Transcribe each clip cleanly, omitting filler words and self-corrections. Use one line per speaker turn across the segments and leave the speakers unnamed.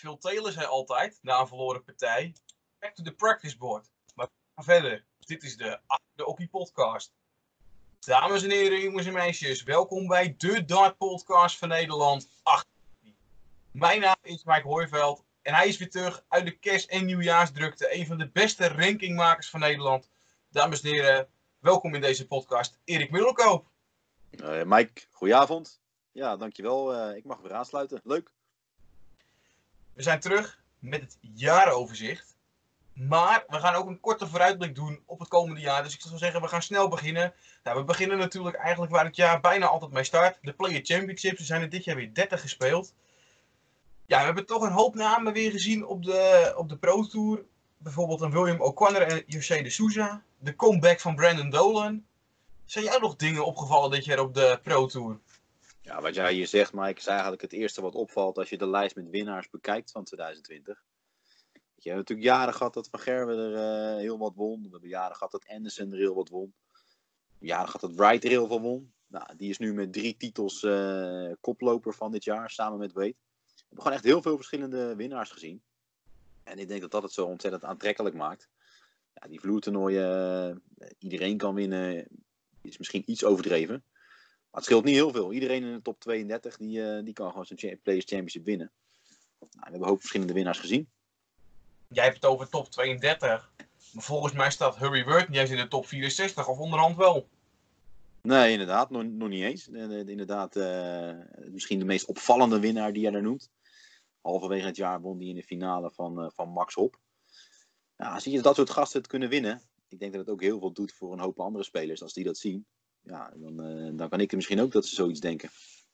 Phil Taylor zei altijd, na een verloren partij, back to the practice board. Maar we gaan verder. Dit is de Hockey Podcast. Dames en heren, jongens en meisjes, welkom bij de Dart Podcast van Nederland 8. Mijn naam is Mike Hooiveld en hij is weer terug uit de kerst- en nieuwjaarsdrukte. Een van de beste rankingmakers van Nederland. Dames en heren, welkom in deze podcast, Erik Middelkoop.
Mike, goedenavond. Ja, dankjewel. Ik mag weer aansluiten. Leuk.
We zijn terug met het jaaroverzicht. Maar we gaan ook een korte vooruitblik doen op het komende jaar. Dus ik zou zeggen, we gaan snel beginnen. Nou, we beginnen natuurlijk eigenlijk waar het jaar bijna altijd mee start. De Player Championships. Er zijn er dit jaar weer 30 gespeeld. Ja, we hebben toch een hoop namen weer gezien op de Pro Tour. Bijvoorbeeld een William O'Connor en José de Souza. De comeback van Brandon Dolan. Zijn jou nog dingen opgevallen dit jaar op de Pro Tour?
Ja, wat jij hier zegt, Mike, is eigenlijk het eerste wat opvalt als je de lijst met winnaars bekijkt van 2020. Je hebt natuurlijk jaren gehad dat Van Gerwen er heel wat won. We hebben jaren gehad dat Anderson er heel wat won. Jaren gehad dat Wright er heel veel won. Nou, die is nu met 3 titels koploper van dit jaar, samen met Wade. We hebben gewoon echt heel veel verschillende winnaars gezien. En ik denk dat dat het zo ontzettend aantrekkelijk maakt. Ja, die vloertoernooien, iedereen kan winnen, is misschien iets overdreven. Maar het scheelt niet heel veel. Iedereen in de top 32 die kan gewoon zijn Players Championship winnen. Nou, we hebben een hoop verschillende winnaars gezien.
Jij hebt het over top 32. Maar volgens mij staat Hurry Word niet eens in de top 64. Of onderhand wel.
Nee, inderdaad. Nog niet eens. Inderdaad, misschien de meest opvallende winnaar die jij daar noemt. Halverwege het jaar won die in de finale van Max Hopp. Ja, zie je dat soort gasten het kunnen winnen. Ik denk dat het ook heel veel doet voor een hoop andere spelers. Als die dat zien. Ja, dan kan ik er misschien ook dat ze zoiets denken.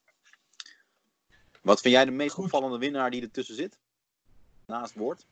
Wat vind jij de meest opvallende winnaar die ertussen zit? Naast Ward?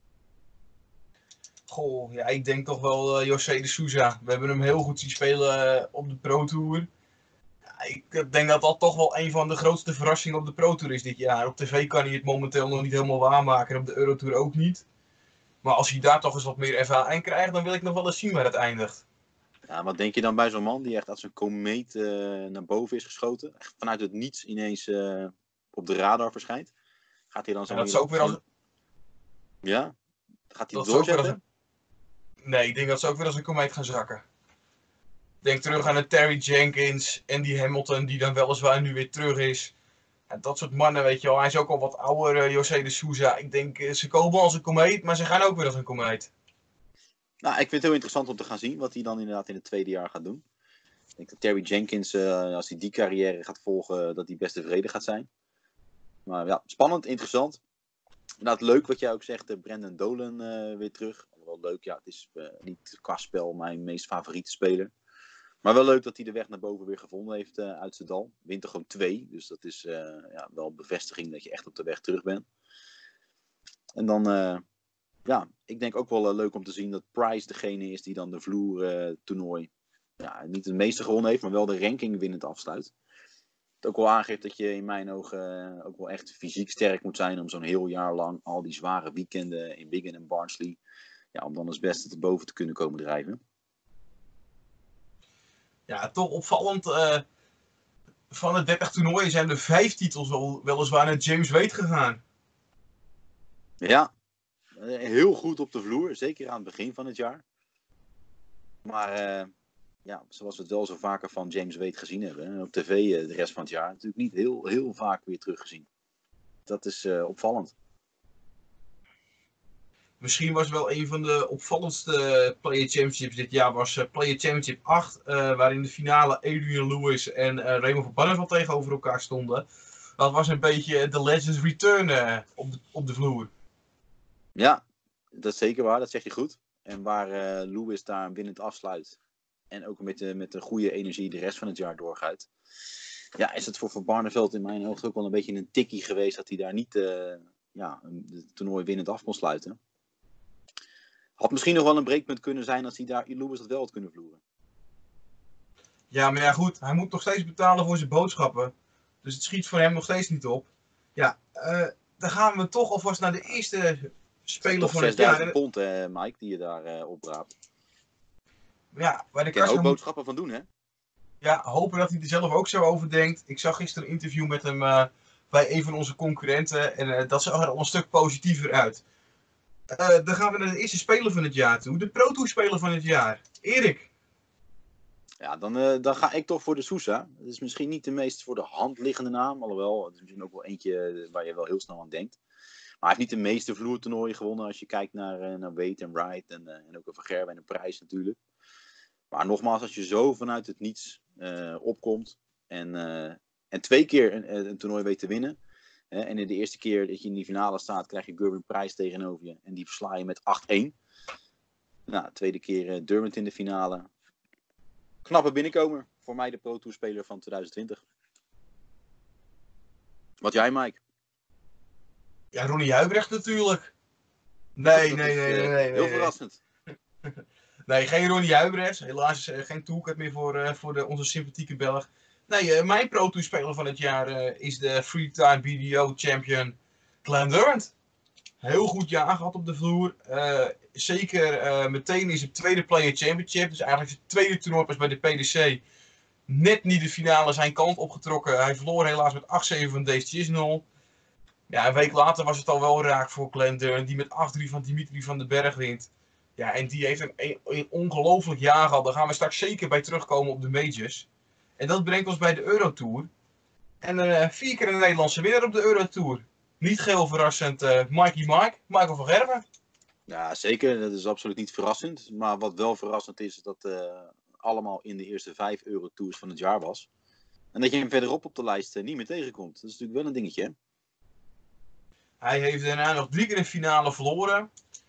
Goh, ja, ik denk toch wel José de Souza. We hebben hem heel goed zien spelen op de Pro Tour. Ja, ik denk dat dat toch wel een van de grootste verrassingen op de Pro Tour is dit jaar. Op tv kan hij het momenteel nog niet helemaal waarmaken en op de Euro Tour ook niet. Maar als hij daar toch eens wat meer ervaring krijgt, dan wil ik nog wel eens zien waar het eindigt.
Ja, wat denk je dan bij zo'n man die echt als een komeet naar boven is geschoten? Echt vanuit het niets ineens op de radar verschijnt. Gaat hij dan zo...
Ja, dat is ook weer als...
Ja? Gaat hij
dat
het doorzetten?
Nee, ik denk dat ze ook weer als een komeet gaan zakken. Denk terug aan de Terry Jenkins, Andy Hamilton, die dan weliswaar nu weer terug is. En dat soort mannen, weet je wel. Hij is ook al wat ouder, José de Souza. Ik denk, ze komen als een komeet, maar ze gaan ook weer als een komeet.
Nou, ik vind het heel interessant om te gaan zien wat hij dan inderdaad in het tweede jaar gaat doen. Ik denk dat Terry Jenkins, als hij die carrière gaat volgen, dat hij best tevreden gaat zijn. Maar ja, spannend, interessant. Inderdaad leuk wat jij ook zegt, Brandon Dolan weer terug. Wel leuk, ja, het is niet qua spel mijn meest favoriete speler. Maar wel leuk dat hij de weg naar boven weer gevonden heeft uit zijn dal. Wint er gewoon 2, dus dat is wel een bevestiging dat je echt op de weg terug bent. En dan, ja, ik denk ook wel leuk om te zien dat Price degene is die dan de vloertoernooi niet het meeste gewonnen heeft, maar wel de ranking winnend afsluit. Het ook wel aangeeft dat je in mijn ogen ook wel echt fysiek sterk moet zijn om zo'n heel jaar lang al die zware weekenden in Wigan en Barnsley, ja, om dan als beste te boven te kunnen komen drijven.
Ja, toch opvallend. Van de 30 toernooien zijn er 5 titels weliswaar naar James Wade gegaan.
Ja, heel goed op de vloer, zeker aan het begin van het jaar. Maar ja, zoals we het wel zo vaker van James Wade gezien hebben, op tv de rest van het jaar natuurlijk niet heel vaak weer teruggezien. Dat is opvallend.
Misschien was wel een van de opvallendste Player Championships dit jaar was Player Championship 8. Waarin de finale Adrian Lewis en Raymond van Barneveld tegenover elkaar stonden. Dat was een beetje de Legends Return op de vloer.
Ja, dat is zeker waar, dat zeg je goed. En waar Lewis daar winnend afsluit. En ook met de goede energie de rest van het jaar doorgaat. Ja, is het voor Van Barneveld in mijn ogen ook wel een beetje een tikkie geweest dat hij daar niet het toernooi winnend af kon sluiten. Had misschien nog wel een breekpunt kunnen zijn als hij daar Lewis dat wel had kunnen vloeren.
Ja, maar ja goed, hij moet nog steeds betalen voor zijn boodschappen. Dus het schiet voor hem nog steeds niet op. Ja, dan gaan we toch alvast naar de eerste speler van het jaar.
$6.000, Mike, die je daar opraapt.
Ja, waar de
kan er ook boodschappen van doen, hè?
Ja, hopen dat hij er zelf ook zo over denkt. Ik zag gisteren een interview met hem bij een van onze concurrenten. En dat zag er al een stuk positiever uit. Dan gaan we naar de eerste speler van het jaar toe. De Pro Tour speler van het jaar. Erik.
Ja, dan ga ik toch voor de Sousa. Dat is misschien niet de meest voor de hand liggende naam. Alhoewel, het is misschien ook wel eentje waar je wel heel snel aan denkt. Maar hij heeft niet de meeste vloertoernooien gewonnen als je kijkt naar Wade en Wright. En ook een Van Gerwen en een Prijs natuurlijk. Maar nogmaals, als je zo vanuit het niets opkomt. En 2 keer een toernooi weet te winnen. En in de eerste keer dat je in die finale staat, krijg je Gerben Prijs tegenover je. En die versla je met 8-1. Nou, tweede keer Dermot in de finale. Knappe binnenkomer. Voor mij de Pro Tour speler van 2020. Wat jij, Mike?
Ja, Ronnie Huibrecht natuurlijk. Nee.
Heel verrassend.
Nee, geen Ronnie Huibrecht. Helaas geen toolkit meer voor onze sympathieke Belg. Nee, mijn Pro Tour speler van het jaar is de Freetime BDO champion Glenn Durant. Heel goed jaar gehad op de vloer. Zeker meteen is het tweede Player Championship. Dus eigenlijk het tweede toernooi pas bij de PDC. Net niet de finale zijn kant opgetrokken. Hij verloor helaas met 8-7 van Dave Chisnall. Ja, een week later was het al wel raak voor Glenn Durant. Die met 8-3 van Dimitri van den Berg wint. Ja, en die heeft een ongelooflijk jaar gehad. Daar gaan we straks zeker bij terugkomen op de majors. En dat brengt ons bij de Eurotour. En 4 keer een Nederlandse winnaar op de Eurotour. Niet geheel verrassend, Michael van Gerwen.
Ja, zeker. Dat is absoluut niet verrassend. Maar wat wel verrassend is dat allemaal in de eerste 5 Eurotours van het jaar was. En dat je hem verderop op de lijst niet meer tegenkomt. Dat is natuurlijk wel een dingetje, hè?
Hij heeft daarna nog 3 keer een finale verloren.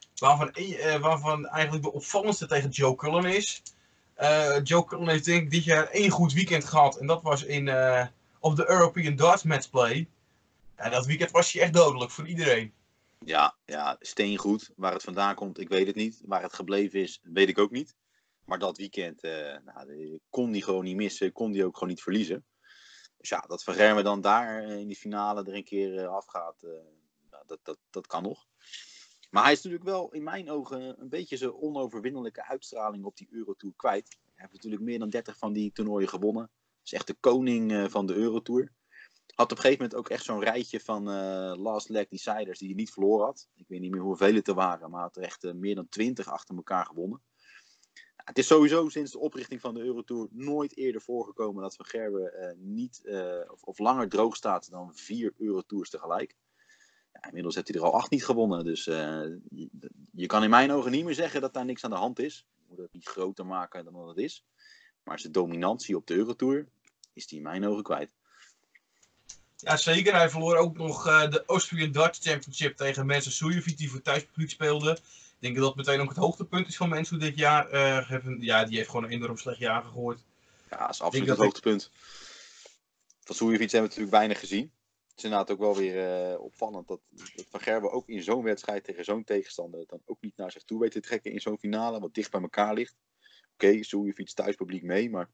Waarvan eigenlijk de opvallendste tegen Joe Cullen is. Joe Cullen heeft denk ik dit jaar 1 goed weekend gehad. En dat was op de European Darts Matchplay. En dat weekend was hij echt dodelijk voor iedereen.
Ja, steengoed. Waar het vandaan komt, ik weet het niet. Waar het gebleven is, weet ik ook niet. Maar dat weekend kon hij gewoon niet missen. Kon hij ook gewoon niet verliezen. Dus ja, dat Van Gerwen dan daar in die finale er een keer afgaat, dat kan nog. Maar hij is natuurlijk wel in mijn ogen een beetje zijn onoverwinnelijke uitstraling op die Eurotour kwijt. Hij heeft natuurlijk meer dan 30 van die toernooien gewonnen. Is echt de koning van de Eurotour. Had op een gegeven moment ook echt zo'n rijtje van last leg deciders die hij niet verloren had. Ik weet niet meer hoeveel het er waren, maar had er echt meer dan 20 achter elkaar gewonnen. Het is sowieso sinds de oprichting van de Eurotour nooit eerder voorgekomen dat Van Gerwen niet of langer droog staat dan 4 Eurotours tegelijk. Ja, inmiddels heeft hij er al 8 niet gewonnen. Dus je kan in mijn ogen niet meer zeggen dat daar niks aan de hand is. Je moet het niet groter maken dan het is. Maar zijn dominantie op de Eurotour is hij in mijn ogen kwijt.
Ja, zeker. Hij verloor ook nog de Austrian Darts Championship tegen Mensa Suljovic, die voor thuispubliek speelde. Ik denk dat dat meteen ook het hoogtepunt is van Mensa dit jaar. Die heeft gewoon een enorm slecht jaar gegooid.
Ja, dat is absoluut het hoogtepunt. Van Suljovic hebben we natuurlijk weinig gezien. Het is inderdaad ook wel weer opvallend dat Van Gerwen ook in zo'n wedstrijd tegen zo'n tegenstander het dan ook niet naar zich toe weet te trekken in zo'n finale, wat dicht bij elkaar ligt. Oké, Suljovic thuispubliek mee, maar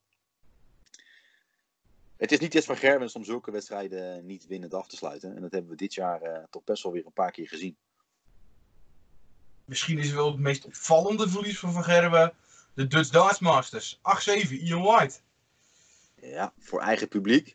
het is niet eens Van Gerwen om zulke wedstrijden niet winnend af te sluiten. En dat hebben we dit jaar toch best wel weer een paar keer gezien.
Misschien is het wel het meest opvallende verlies van Gerwen. De Dutch Darts Masters. 8-7, Ian White.
Ja, voor eigen publiek.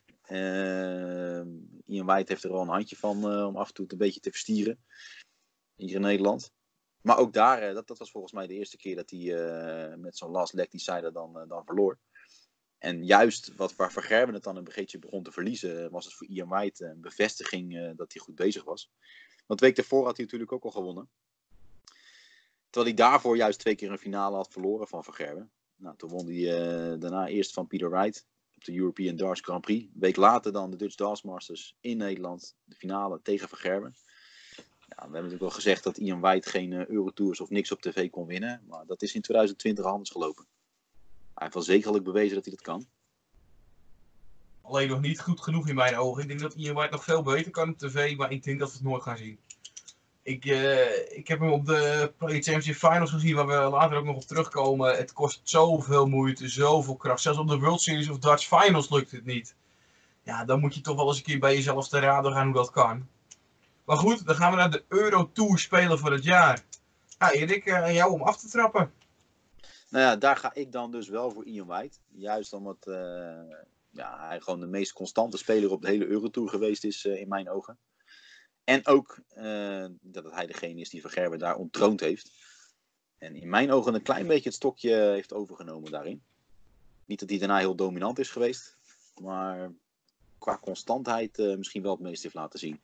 Ian White heeft er wel een handje van om af en toe het een beetje te verstieren. Hier in Nederland. Maar ook daar, dat was volgens mij de eerste keer dat hij met zo'n last leg decider dan verloor. En juist waar Van Gerwen het dan een beetje begon te verliezen, was het voor Ian White een bevestiging dat hij goed bezig was. Want de week daarvoor had hij natuurlijk ook al gewonnen. Terwijl hij daarvoor juist 2 keer een finale had verloren van Gerwen. Nou, toen won hij daarna eerst van Peter Wright op de European Darts Grand Prix. Een week later dan de Dutch Darts Masters in Nederland. De finale tegen Van Gerwen. Ja, we hebben natuurlijk wel gezegd dat Ian White geen Eurotours of niks op tv kon winnen. Maar dat is in 2020 anders gelopen. Hij heeft wel zekerlijk bewezen dat hij dat kan.
Alleen nog niet goed genoeg in mijn ogen. Ik denk dat Ian White nog veel beter kan op tv, maar ik denk dat we het nooit gaan zien. Ik heb hem op de Play Championship Finals gezien, waar we later ook nog op terugkomen. Het kost zoveel moeite, zoveel kracht. Zelfs op de World Series of Darts Finals lukt het niet. Ja, dan moet je toch wel eens een keer bij jezelf te raden gaan hoe dat kan. Maar goed, dan gaan we naar de Eurotour Speler van het jaar. Ja, Erik, aan jou om af te trappen.
Nou ja, daar ga ik dan dus wel voor Ian White. Juist omdat ja, hij gewoon de meest constante speler op de hele Eurotour geweest is in mijn ogen. En ook dat hij degene is die Van Gerwen daar onttroond heeft. En in mijn ogen een klein beetje het stokje heeft overgenomen daarin. Niet dat hij daarna heel dominant is geweest. Maar qua constantheid misschien wel het meest heeft laten zien.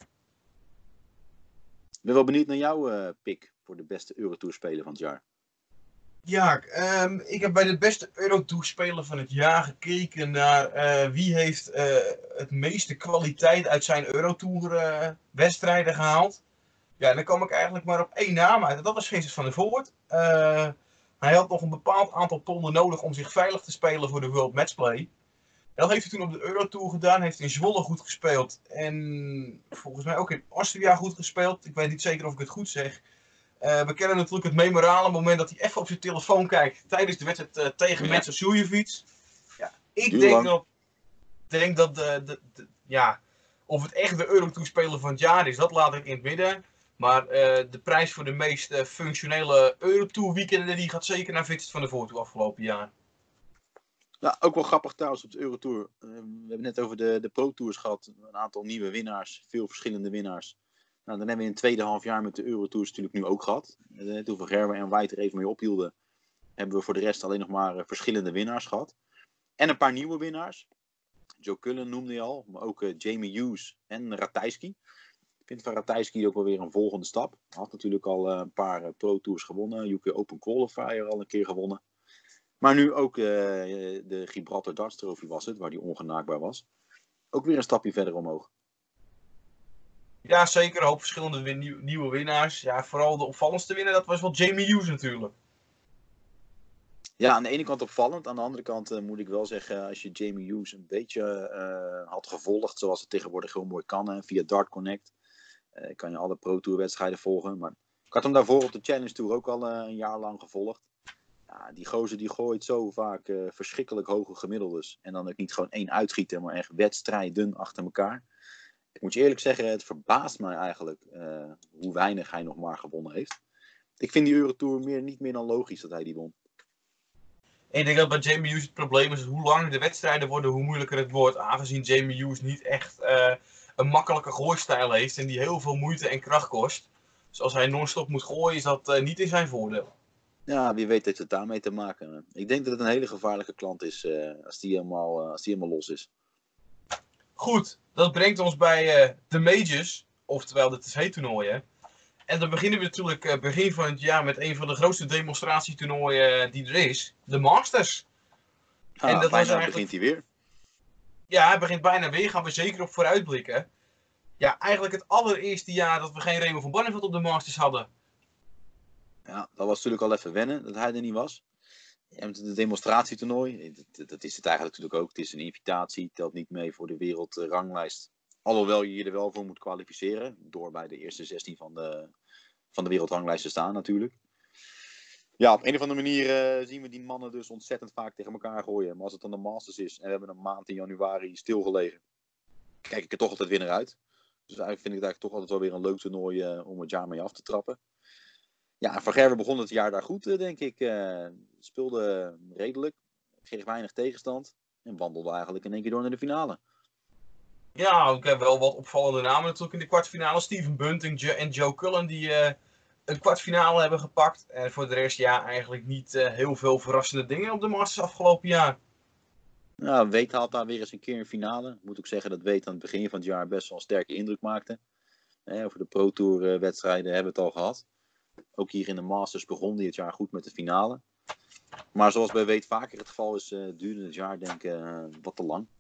Ik ben wel benieuwd naar jouw pick voor de beste Eurotour-speler van het jaar.
Ja, ik heb bij de beste Eurotour-speler van het jaar gekeken naar wie heeft het meeste kwaliteit uit zijn Eurotour-wedstrijden gehaald. Ja, en dan kwam ik eigenlijk maar op één naam uit. En dat was Vincent van der Voort. Hij had nog een bepaald aantal tonnen nodig om zich veilig te spelen voor de World Matchplay. En dat heeft hij toen op de Eurotour gedaan. Heeft in Zwolle goed gespeeld. En volgens mij ook in Austria goed gespeeld. Ik weet niet zeker of ik het goed zeg. We kennen natuurlijk het memorale moment dat hij even op zijn telefoon kijkt tijdens de wedstrijd tegen Mensur Suljovic. Ja, ik denk dat ja, of het echt de Eurotour-speler van het jaar is, dat laat ik in het midden. Maar de prijs voor de meest functionele Eurotour-weekenden die gaat zeker naar Vincent van der Voort toe afgelopen jaar.
Ja, ook wel grappig trouwens op de Eurotour. We hebben net over de Pro Tours gehad. Een aantal nieuwe winnaars. Veel verschillende winnaars. Nou, dan hebben we in het tweede half jaar met de Eurotours natuurlijk nu ook gehad. Toen Van Gerwen en White er even mee ophielden, hebben we voor de rest alleen nog maar verschillende winnaars gehad. En een paar nieuwe winnaars. Joe Cullen noemde je al, maar ook Jamie Hughes en Ratajski. Ik vind van Ratajski ook wel weer een volgende stap. Hij had natuurlijk al een paar Pro Tours gewonnen. UK Open Qualifier al een keer gewonnen. Maar nu ook de Gibraltar Darts Trophy was het, waar hij ongenaakbaar was. Ook weer een stapje verder omhoog.
Ja, zeker. Een hoop verschillende nieuwe winnaars. Ja, vooral de opvallendste winnaar, dat was wel Jamie Hughes natuurlijk.
Ja, aan de ene kant opvallend. Aan de andere kant moet ik wel zeggen, als je Jamie Hughes een beetje had gevolgd, zoals het tegenwoordig heel mooi kan, via Dart Connect, kan je alle Pro Tour wedstrijden volgen. Maar ik had hem daarvoor op de Challenge Tour ook al een jaar lang gevolgd. Ja, die gozer die gooit zo vaak verschrikkelijk hoge gemiddeldes. En dan ook niet gewoon één uitschieter, maar echt wedstrijden achter elkaar. Ik moet je eerlijk zeggen, het verbaast mij eigenlijk hoe weinig hij nog maar gewonnen heeft. Ik vind die Eurotour niet meer dan logisch dat hij die won.
Ik denk dat bij Jamie Hughes het probleem is hoe langer de wedstrijden worden, hoe moeilijker het wordt. Aangezien Jamie Hughes niet echt een makkelijke gooistijl heeft en die heel veel moeite en kracht kost. Dus als hij non-stop moet gooien, is dat niet in zijn voordeel.
Ja, wie weet heeft het daarmee te maken. Ik denk dat het een hele gevaarlijke klant is als die helemaal los is.
Goed, dat brengt ons bij de majors, oftewel de TC-toernooien. En dan beginnen we natuurlijk begin van het jaar met een van de grootste demonstratietoernooien die er is. De Masters.
En dat bijna eigenlijk... begint hij weer.
Ja, hij begint bijna weer. Gaan we zeker op vooruitblikken. Ja, eigenlijk het allereerste jaar dat we geen Raymond van Barneveld op de Masters hadden.
Ja, dat was natuurlijk al even wennen dat hij er niet was. En met het demonstratietoernooi, dat is het eigenlijk natuurlijk ook. Het is een invitatie, telt niet mee voor de wereldranglijst. Alhoewel je je er wel voor moet kwalificeren. Door bij de eerste 16 van de wereldranglijst te staan natuurlijk. Ja, op een of andere manier zien we die mannen dus ontzettend vaak tegen elkaar gooien. Maar als het dan de Masters is en we hebben een maand in januari stilgelegen, kijk ik er toch altijd weer naar uit. Dus eigenlijk vind ik het eigenlijk toch altijd wel weer een leuk toernooi om het jaar mee af te trappen. Ja, Van Gerwen begon het jaar daar goed, denk ik. Speelde redelijk, kreeg weinig tegenstand en wandelde eigenlijk in één keer door naar de finale.
Ja, ik heb wel wat opvallende namen natuurlijk in de kwartfinale. Steven Bunting en Joe Cullen die een kwartfinale hebben gepakt. En voor de rest ja, eigenlijk niet heel veel verrassende dingen op de Masters afgelopen jaar.
Nou, Weet haalt daar weer eens een keer een finale. Moet ik zeggen dat Weet aan het begin van het jaar best wel een sterke indruk maakte. Over de Pro Tour wedstrijden hebben we het al gehad. Ook hier in de Masters begon hij het jaar goed met de finale. Maar zoals bij Weet vaker het geval is, duurde het jaar denk ik wat te lang.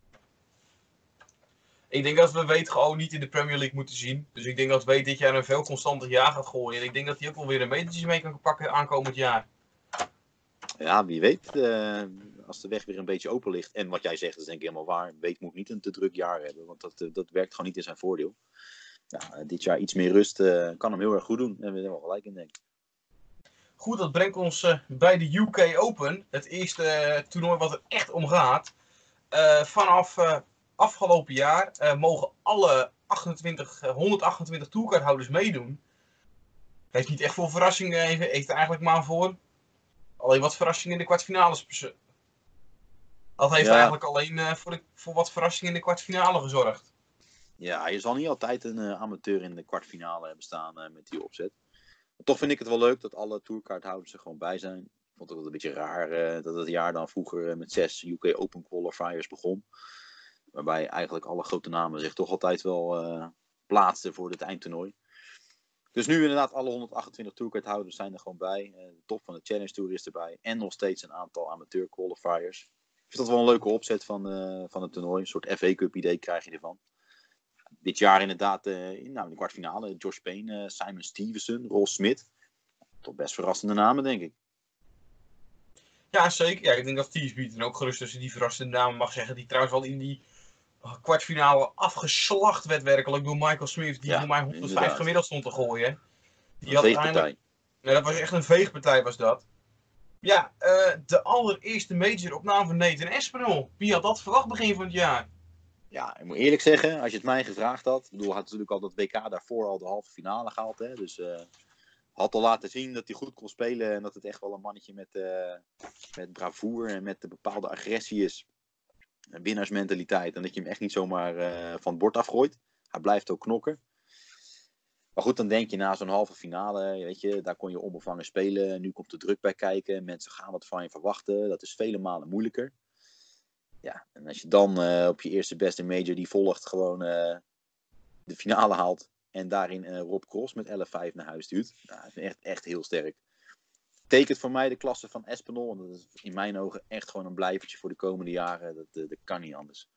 Ik denk dat we Weet gewoon niet in de Premier League moeten zien. Dus ik denk dat Weet dit jaar een veel constanter jaar gaat gooien. En ik denk dat hij ook wel weer een metertje mee kan pakken aankomend jaar.
Ja, wie weet. Als de weg weer een beetje open ligt. En wat jij zegt is denk ik helemaal waar. Weet moet niet een te druk jaar hebben. Want dat werkt gewoon niet in zijn voordeel. Ja, dit jaar iets meer rust kan hem heel erg goed doen. En we hebben er wel gelijk in, denk ik.
Goed, dat brengt ons bij de UK Open. Het eerste toernooi wat er echt om gaat. Vanaf afgelopen jaar mogen alle 128 tourcardhouders meedoen. Heeft niet echt veel verrassingen gegeven. Heeft er eigenlijk maar voor alleen wat verrassingen in de kwartfinales Dat heeft
Ja,
eigenlijk alleen voor wat verrassing in de kwartfinale gezorgd.
ja, je zal niet altijd een amateur in de kwartfinale hebben staan met die opzet. Maar toch vind ik het wel leuk dat alle tourkaarthouders er gewoon bij zijn. Ik vond het wel een beetje raar dat het jaar dan vroeger met 6 UK Open qualifiers begon. Waarbij eigenlijk alle grote namen zich toch altijd wel plaatsten voor dit eindtoernooi. Dus nu inderdaad alle 128 tourkaarthouders zijn er gewoon bij. De top van de Challenge Tour is erbij. En nog steeds een aantal amateur qualifiers. Ik vind dat wel een leuke opzet van het toernooi. Een soort FA Cup idee krijg je ervan. Dit jaar inderdaad in de kwartfinale. Josh Payne, Simon Stevenson, Ross Smith. Toch best verrassende namen, denk ik.
Ja, zeker. Ja, ik denk dat Teesbeat dan ook gerust tussen die verrassende namen mag zeggen. Die trouwens wel in die kwartfinale afgeslacht werd werkelijk door Michael Smith. Die voor
Ja,
mij 105
inderdaad.
gemiddeld stond te gooien.
Een
Die had
veegpartij.
eindelijk... Nee, dat was echt een veegpartij was dat. Ja, de allereerste major op naam van Nathan Aspinall. Wie had dat verwacht begin van het jaar?
Ja, ik moet eerlijk zeggen, als je het mij gevraagd had. Ik bedoel, hij had natuurlijk al dat WK daarvoor al de halve finale gehaald. Hè, dus had al laten zien dat hij goed kon spelen. En dat het echt wel een mannetje met bravoure en met een bepaalde agressie is. Een winnaarsmentaliteit. En dat je hem echt niet zomaar van het bord afgooit. Hij blijft ook knokken. Maar goed, dan denk je na zo'n halve finale, weet je, daar kon je onbevangen spelen. Nu komt de druk bij kijken. Mensen gaan wat van je verwachten. Dat is vele malen moeilijker. Ja, en als je dan op je eerste beste major die volgt gewoon de finale haalt. En daarin Rob Cross met 11-5 naar huis stuurt. Nou, dat vind ik echt heel sterk. Tekent voor mij de klasse van Espinol. En dat is in mijn ogen echt gewoon een blijvertje voor de komende jaren. Dat kan niet anders.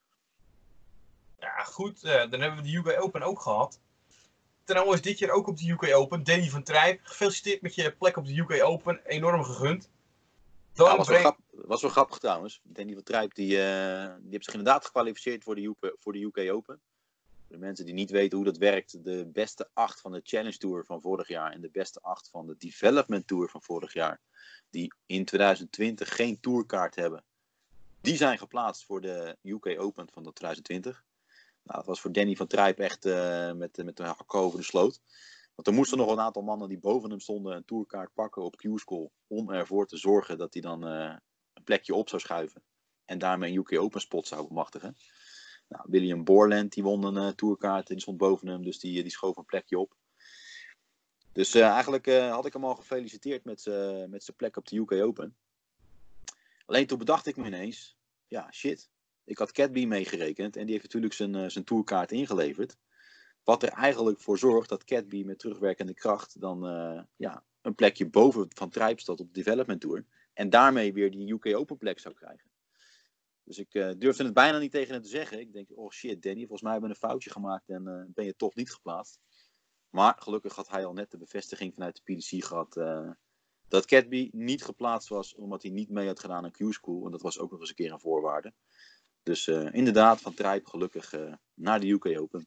Ja, goed. Dan hebben we de UK Open ook gehad. Trouwens, dit jaar ook op de UK Open. Danny van Trijp. Gefeliciteerd met je plek op de UK Open. Enorm gegund.
Ja,
Dan brengt...
was wel grappig trouwens. Danny van Trijp die heeft zich inderdaad gekwalificeerd voor de UK Open. Voor de mensen die niet weten hoe dat werkt. De beste 8 van de Challenge Tour van vorig jaar. En de beste 8 van de Development Tour van vorig jaar. Die in 2020 geen tourkaart hebben. Die zijn geplaatst voor de UK Open van 2020. Nou, dat was voor Danny van Trijp echt met een hak over de sloot. Want er moesten nog een aantal mannen die boven hem stonden een tourkaart pakken op Q-School. Om ervoor te zorgen dat hij dan een plekje op zou schuiven. En daarmee een UK Open spot zou bemachtigen. Nou, William Borland die won een tourkaart. Die stond boven hem, dus die schoof een plekje op. Dus eigenlijk had ik hem al gefeliciteerd met zijn plek op de UK Open. Alleen toen bedacht ik me ineens. Ja, shit. Ik had Catby meegerekend. En die heeft natuurlijk zijn tourkaart ingeleverd. Wat er eigenlijk voor zorgt dat Catby met terugwerkende kracht dan een plekje boven Van Trijp staat op de Development Tour. En daarmee weer die UK Open plek zou krijgen. Dus ik durfde het bijna niet tegen hem te zeggen. Ik denk, oh shit Danny, volgens mij hebben we een foutje gemaakt en ben je toch niet geplaatst. Maar gelukkig had hij al net de bevestiging vanuit de PDC gehad dat Catby niet geplaatst was omdat hij niet mee had gedaan aan Q-School. En dat was ook nog eens een keer een voorwaarde. Dus inderdaad, Van Trijp gelukkig naar de UK Open.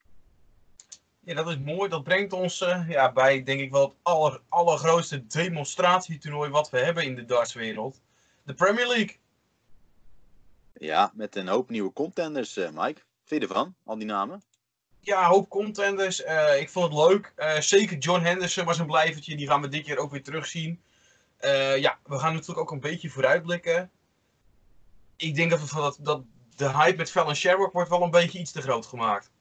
Ja, dat is mooi. Dat brengt ons bij, denk ik wel, het allergrootste demonstratietoernooi wat we hebben in de dartswereld. De Premier League.
Ja, met een hoop nieuwe contenders, Mike. Vind je ervan, al die namen?
Ja, een hoop contenders. Ik vond het leuk. Zeker John Henderson was een blijvertje. Die gaan we dit jaar ook weer terugzien. We gaan natuurlijk ook een beetje vooruitblikken. Ik denk dat de hype met Fallon Sherrock wordt wel een beetje iets te groot gemaakt.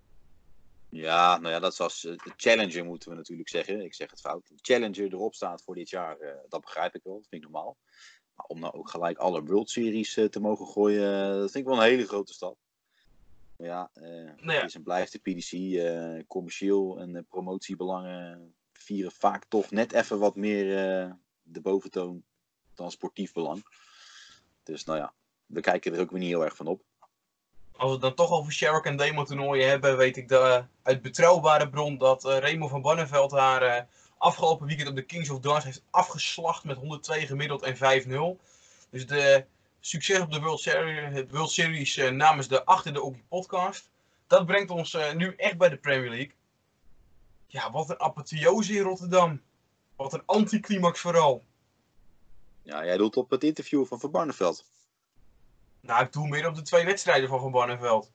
Ja, nou ja, dat is als de Challenger moeten we natuurlijk zeggen. Ik zeg het fout. De Challenger erop staat voor dit jaar, dat begrijp ik wel. Dat vind ik normaal. Maar om nou ook gelijk alle World Series te mogen gooien, dat vind ik wel een hele grote stap. Maar ja, het is en blijft de PDC. Commercieel en promotiebelangen vieren vaak toch net even wat meer de boventoon dan sportief belang. Dus nou ja, we kijken er ook weer niet heel erg van op.
Als we het dan toch over Sherrock en Demo toernooien hebben, weet ik uit betrouwbare bron dat Remo van Barneveld haar afgelopen weekend op de Kings of Darts heeft afgeslacht met 102 gemiddeld en 5-0. Dus de succes op de World Series namens de Achter de Okkie podcast. Dat brengt ons nu echt bij de Premier League. Ja, wat een apotheose in Rotterdam. Wat een anticlimax vooral.
Ja, jij doelt op het interview van Barneveld.
Nou, ik doe meer op de 2 wedstrijden van Barneveld.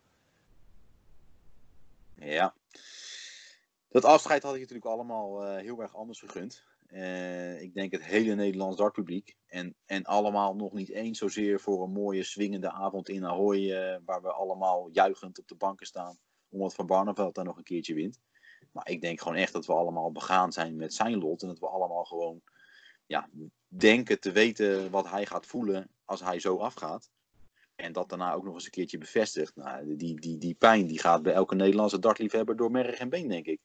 Ja. Dat afscheid had ik natuurlijk allemaal heel erg anders gegund. Ik denk het hele Nederlands dartpubliek. En allemaal nog niet eens zozeer voor een mooie swingende avond in Ahoy. Waar we allemaal juichend op de banken staan. Omdat Van Barneveld daar nog een keertje wint. Maar ik denk gewoon echt dat we allemaal begaan zijn met zijn lot. En dat we allemaal gewoon denken te weten wat hij gaat voelen als hij zo afgaat. En dat daarna ook nog eens een keertje bevestigt. Nou, die pijn die gaat bij elke Nederlandse dartliefhebber door merg en been, denk ik.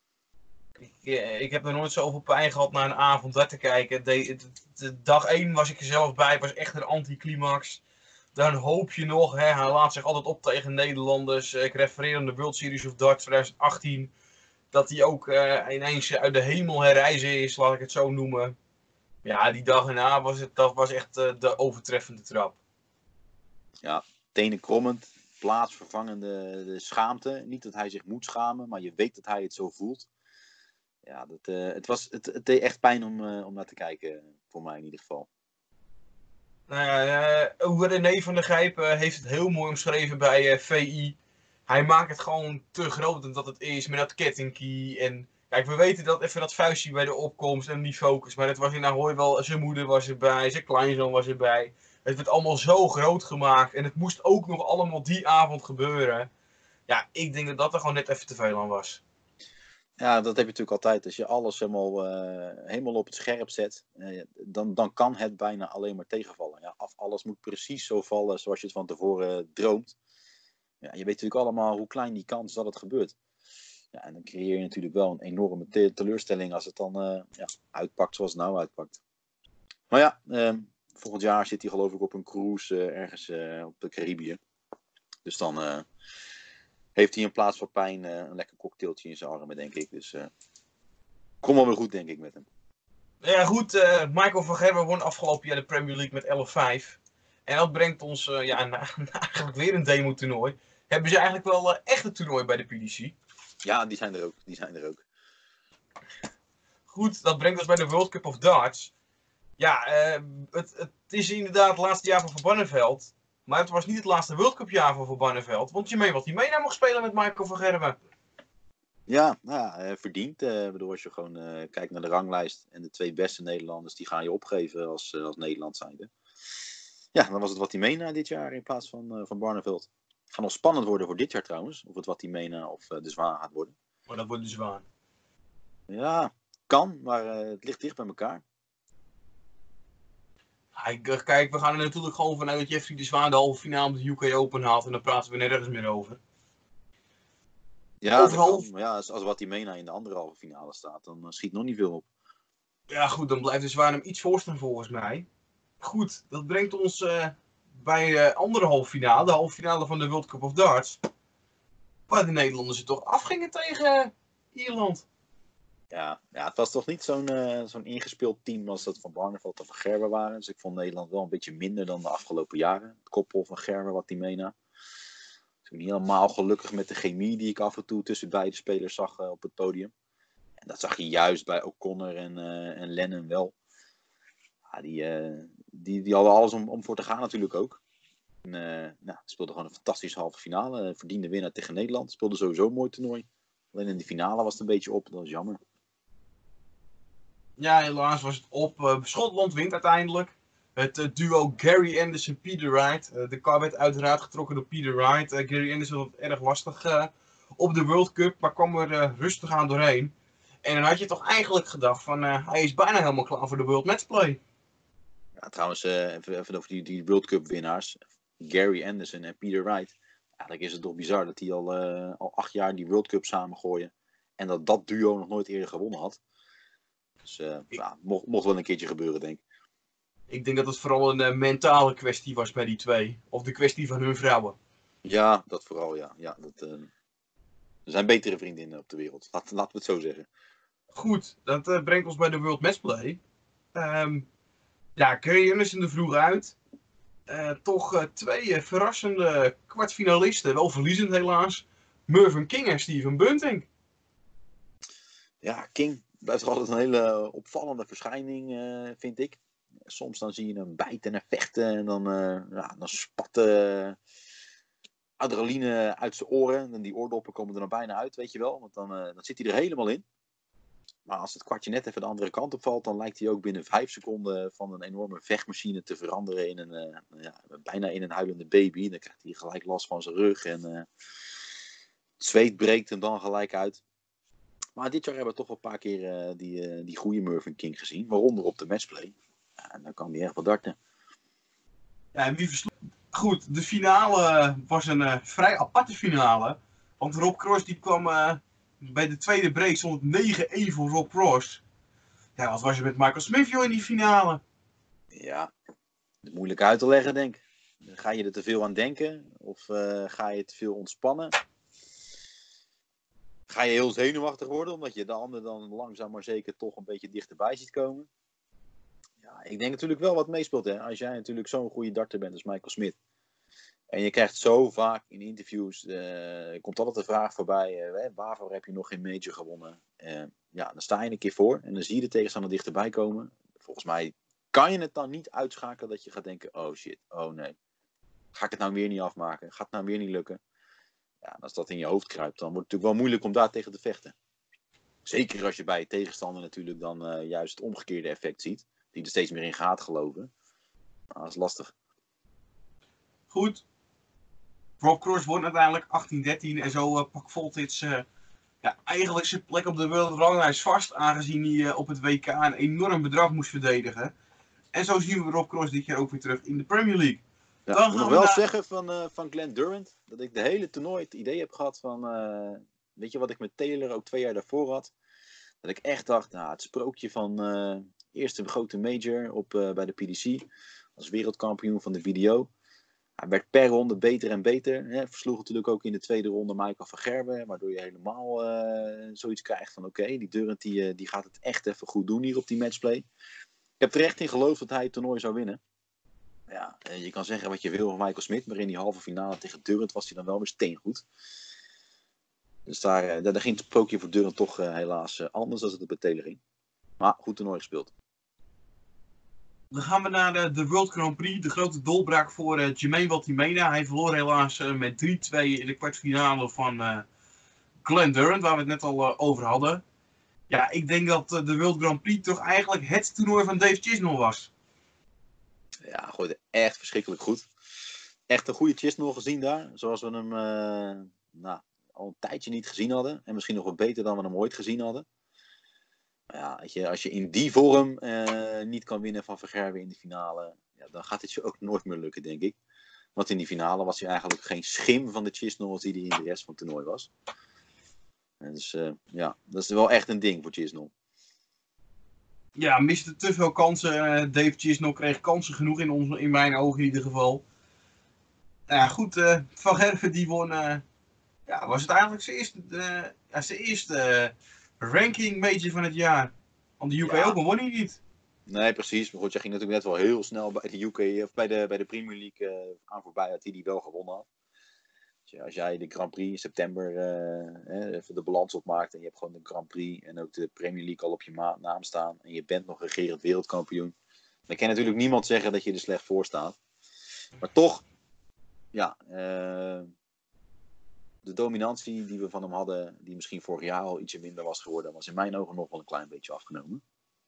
Ik heb nog nooit zoveel pijn gehad naar een avond dart te kijken. De dag 1 was ik er zelf bij, was echt een anticlimax. Dan hoop je nog, hè, hij laat zich altijd op tegen Nederlanders. Ik refereer aan de World Series of Dart 2018. Dat hij ook ineens uit de hemel herrijzen is, laat ik het zo noemen. Ja, die dag erna was echt de overtreffende trap.
Ja, tenen krommend, plaatsvervangende de schaamte. Niet dat hij zich moet schamen, maar je weet dat hij het zo voelt. Ja, het deed echt pijn om naar te kijken, voor mij in ieder geval.
Nou ja, René van der Gijpen heeft het heel mooi omschreven bij VI. Hij maakt het gewoon te groot dan dat het is, met dat kettingkie. En kijk, we weten dat even dat vuistje bij de opkomst en die focus. Maar het was in Ahoy wel, zijn moeder was erbij, zijn kleinzoon was erbij. Het werd allemaal zo groot gemaakt. En het moest ook nog allemaal die avond gebeuren. Ja, ik denk dat dat er gewoon net even te veel aan was.
Ja, dat heb je natuurlijk altijd. Als je alles helemaal op het scherp zet, dan kan het bijna alleen maar tegenvallen. Ja, alles moet precies zo vallen zoals je het van tevoren droomt. Ja, je weet natuurlijk allemaal hoe klein die kans is dat het gebeurt. Ja, en dan creëer je natuurlijk wel een enorme teleurstelling als het dan uitpakt zoals het nou uitpakt. Maar ja, volgend jaar zit hij geloof ik op een cruise ergens op de Caribië. Dus dan heeft hij in plaats van pijn een lekker cocktailtje in zijn armen, denk ik. Dus kom wel weer goed, denk ik, met hem.
Ja goed, Michael van Gerwen won afgelopen jaar de Premier League met 11-5. En dat brengt ons eigenlijk weer een demo-toernooi. Hebben ze eigenlijk wel echt een toernooi bij de PDC?
Ja, die zijn er ook. Die zijn er ook.
Goed, dat brengt ons bij de World Cup of Darts. Ja, het is inderdaad het laatste jaar van Van Barneveld. Maar het was niet het laatste World Cup jaar van Van Barneveld. Want je meen wat hij mee naar mocht spelen met Michael van Gerwen.
Ja, verdiend. Bedoel, als je gewoon kijkt naar de ranglijst en de 2 beste Nederlanders, die ga je opgeven als Nederland zijnde. Ja, dan was het wat hij meena dit jaar in plaats van Barneveld. Het gaat nog spannend worden voor dit jaar trouwens. Of het wat hij meena of de Zwaan gaat worden.
Maar dat wordt de Zwaan.
Ja, kan, maar het ligt dicht bij elkaar.
Kijk, we gaan er natuurlijk gewoon vanuit dat Jeffrey de Zwaan de halve finale met de UK Open haalt. En dan praten we nergens meer over.
Ja, dat kan. Maar ja, als wat hij meena in de andere halve finale staat, dan schiet nog niet veel op.
Ja goed, dan blijft de Zwaan hem iets voorstaan volgens mij. Goed, dat brengt ons bij de andere halve finale. De halve finale van de World Cup of Darts. Waar de Nederlanders het toch afgingen tegen Ierland.
Ja, het was toch niet zo'n ingespeeld team als dat van Barneveld of van Gerber waren. Dus ik vond Nederland wel een beetje minder dan de afgelopen jaren. Het koppel van Gerber, wat die meena. Ik ben niet helemaal gelukkig met de chemie die ik af en toe tussen beide spelers zag op het podium. En dat zag je juist bij O'Connor en Lennon wel. Ja, die hadden alles om voor te gaan natuurlijk ook. En, speelde gewoon een fantastische halve finale. Verdiende winnaar tegen Nederland. Speelde sowieso een mooi toernooi. Alleen in de finale was het een beetje op. Dat was jammer.
Ja, helaas was het op. Schotland wint uiteindelijk. Het duo Gary Anderson-Peter Wright. De kar werd uiteraard getrokken door Peter Wright. Gary Anderson had het erg lastig op de World Cup, maar kwam er rustig aan doorheen. En dan had je toch eigenlijk gedacht van hij is bijna helemaal klaar voor de World Matchplay.
Ja, trouwens, even over die World Cup winnaars. Gary Anderson en Peter Wright. Eigenlijk is het toch bizar dat die al 8 jaar die World Cup samengooien. En dat duo nog nooit eerder gewonnen had. Dus mocht wel een keertje gebeuren, denk ik.
Ik denk dat het vooral een mentale kwestie was bij die twee. Of de kwestie van hun vrouwen.
Ja, dat vooral, ja. Er zijn betere vriendinnen op de wereld. Laten we het zo zeggen.
Goed, dat brengt ons bij de World Matchplay. Gary Anderson er vroeg uit. Toch 2 verrassende kwartfinalisten. Wel verliezend helaas. Mervyn King en Steven Bunting.
Ja, King blijft toch altijd een hele opvallende verschijning, vind ik. Soms dan zie je hem bijten en vechten en dan spat adrenaline uit zijn oren. En die oordoppen komen er dan bijna uit, weet je wel. Want dan zit hij er helemaal in. Maar als het kwartje net even de andere kant op valt, dan lijkt hij ook binnen 5 seconden van een enorme vechtmachine te veranderen in bijna in een huilende baby. En dan krijgt hij gelijk last van zijn rug en het zweet breekt hem dan gelijk uit. Maar dit jaar hebben we toch wel een paar keer die goede Mervyn King gezien, waaronder op de matchplay. Ja, en dan kan hij echt wel darten.
Ja, en wie versloeg? Goed, de finale was een vrij aparte finale. Want Rob Cross die kwam bij de tweede break, stond het 9-1 voor Rob Cross. Ja, wat was er met Michael Smith joh, in die finale?
Ja, moeilijk uit te leggen, denk ik. Ga je er te veel aan denken? Of ga je te veel ontspannen? Ga je heel zenuwachtig worden, omdat je de ander dan langzaam maar zeker toch een beetje dichterbij ziet komen? Ja, ik denk natuurlijk wel wat meespeelt. Hè? Als jij natuurlijk zo'n goede darter bent als Michael Smith. En je krijgt zo vaak in interviews, komt altijd de vraag voorbij, waarvoor heb je nog geen major gewonnen? Ja, dan sta je een keer voor en dan zie je de tegenstander dichterbij komen. Volgens mij kan je het dan niet uitschakelen dat je gaat denken, oh shit, oh nee. Ga ik het nou weer niet afmaken? Gaat het nou weer niet lukken? Ja, als dat in je hoofd kruipt, dan wordt het natuurlijk wel moeilijk om daar tegen te vechten. Zeker als je bij je tegenstander natuurlijk dan juist het omgekeerde effect ziet. Die er steeds meer in gaat geloven. Nou, dat is lastig.
Goed. Rob Cross won uiteindelijk 18-13 en zo pakt Voltage eigenlijk zijn plek op de wereldranglijst vast, aangezien hij op het WK een enorm bedrag moest verdedigen. En zo zien we Rob Cross dit jaar ook weer terug in de Premier League.
Ja,
Dan
ik moet
gaan
nog
we
wel
naar...
zeggen van Glenn Durant, dat ik de hele toernooi het idee heb gehad van, weet je wat ik met Taylor ook 2 jaar daarvoor had? Dat ik echt dacht, nou, het sprookje van eerste grote major bij de PDC, als wereldkampioen van de BDO. Hij werd per ronde beter en beter. Hè. Versloeg natuurlijk ook in de tweede ronde Michael van Gerwen, waardoor je helemaal zoiets krijgt van oké, die Durant die gaat het echt even goed doen hier op die matchplay. Ik heb er echt in geloofd dat hij het toernooi zou winnen. Ja, je kan zeggen wat je wil van Michael Smith, maar in die halve finale tegen Durant was hij dan wel weer steengoed. Dus daar ging het sprookje voor Durant toch helaas anders dan het bij Taylor ging. Maar goed toernooi gespeeld.
Dan gaan we naar de World Grand Prix, de grote doorbraak voor Jermaine Watimena. Hij verloor helaas met 3-2 in de kwartfinale van Glenn Durant, waar we het net al over hadden. Ja, ik denk dat de World Grand Prix toch eigenlijk het toernooi van Dave Chisnell was.
Ja, gooide echt verschrikkelijk goed. Echt een goede Chisnell gezien daar. Zoals we hem al een tijdje niet gezien hadden. En misschien nog wat beter dan we hem ooit gezien hadden. Maar ja, als je in die vorm niet kan winnen van Vergerwen in de finale. Ja, dan gaat het je ook nooit meer lukken, denk ik. Want in die finale was hij eigenlijk geen schim van de Chisnell als die in de rest van het toernooi was. En dus dat is wel echt een ding voor Chisnell.
Ja, miste te veel kansen. Dave Chisnell kreeg kansen genoeg in mijn ogen in ieder geval. Nou ja, goed. Van Gerven die won... was het eigenlijk zijn eerste ranking major van het jaar. Want de UK Open won hij niet.
Nee, precies. Maar goed, jij ging natuurlijk net wel heel snel bij de UK, of bij de Premier League aan voorbij dat hij die wel gewonnen had. Dus als jij de Grand Prix in september even de balans opmaakt en je hebt gewoon de Grand Prix en ook de Premier League al op je naam staan en je bent nog regerend wereldkampioen, dan kan natuurlijk niemand zeggen dat je er slecht voor staat. Maar toch, ja, de dominantie die we van hem hadden, die misschien vorig jaar al ietsje minder was geworden, was in mijn ogen nog wel een klein beetje afgenomen.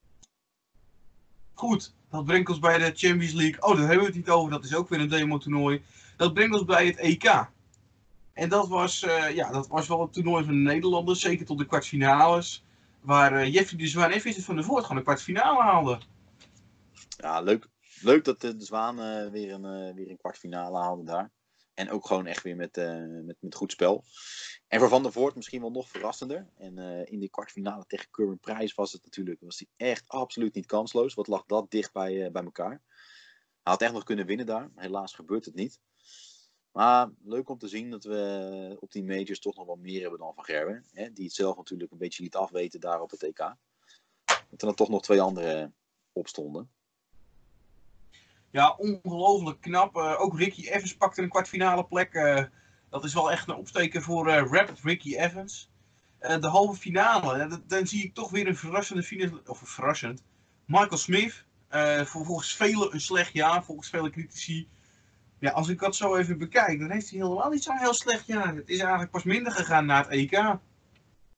Goed, dat brengt ons bij de Champions League. Oh, daar hebben we het niet over. Dat is ook weer een demo-toernooi. Dat brengt ons bij het EK. En dat was wel het toernooi van de Nederlanders. Zeker tot de kwartfinales. Waar Jeffrey de Zwaan en Vincent van der Voort gewoon de kwartfinale haalden.
Ja, leuk dat de Zwaan weer een kwartfinale haalde daar. En ook gewoon echt weer met goed spel. En voor Van der Voort misschien wel nog verrassender. En in die kwartfinale tegen Curwen Prijs was hij echt absoluut niet kansloos. Wat lag dat dicht bij elkaar. Hij had echt nog kunnen winnen daar. Helaas gebeurt het niet. Maar leuk om te zien dat we op die majors toch nog wat meer hebben dan Van Gerwen. Hè, die het zelf natuurlijk een beetje liet afweten daar op het EK. Dat er dan toch nog 2 anderen opstonden.
Ja, ongelooflijk knap. Ook Ricky Evans pakte een kwartfinale plek. Dat is wel echt een opsteker voor Rapid Ricky Evans. De halve finale, dan zie ik toch weer een verrassende finale. Of verrassend. Michael Smith. Volgens velen een slecht jaar, volgens vele critici. Ja, als ik dat zo even bekijk, dan heeft hij helemaal niet zo'n heel slecht jaar. Het is eigenlijk pas minder gegaan na het EK.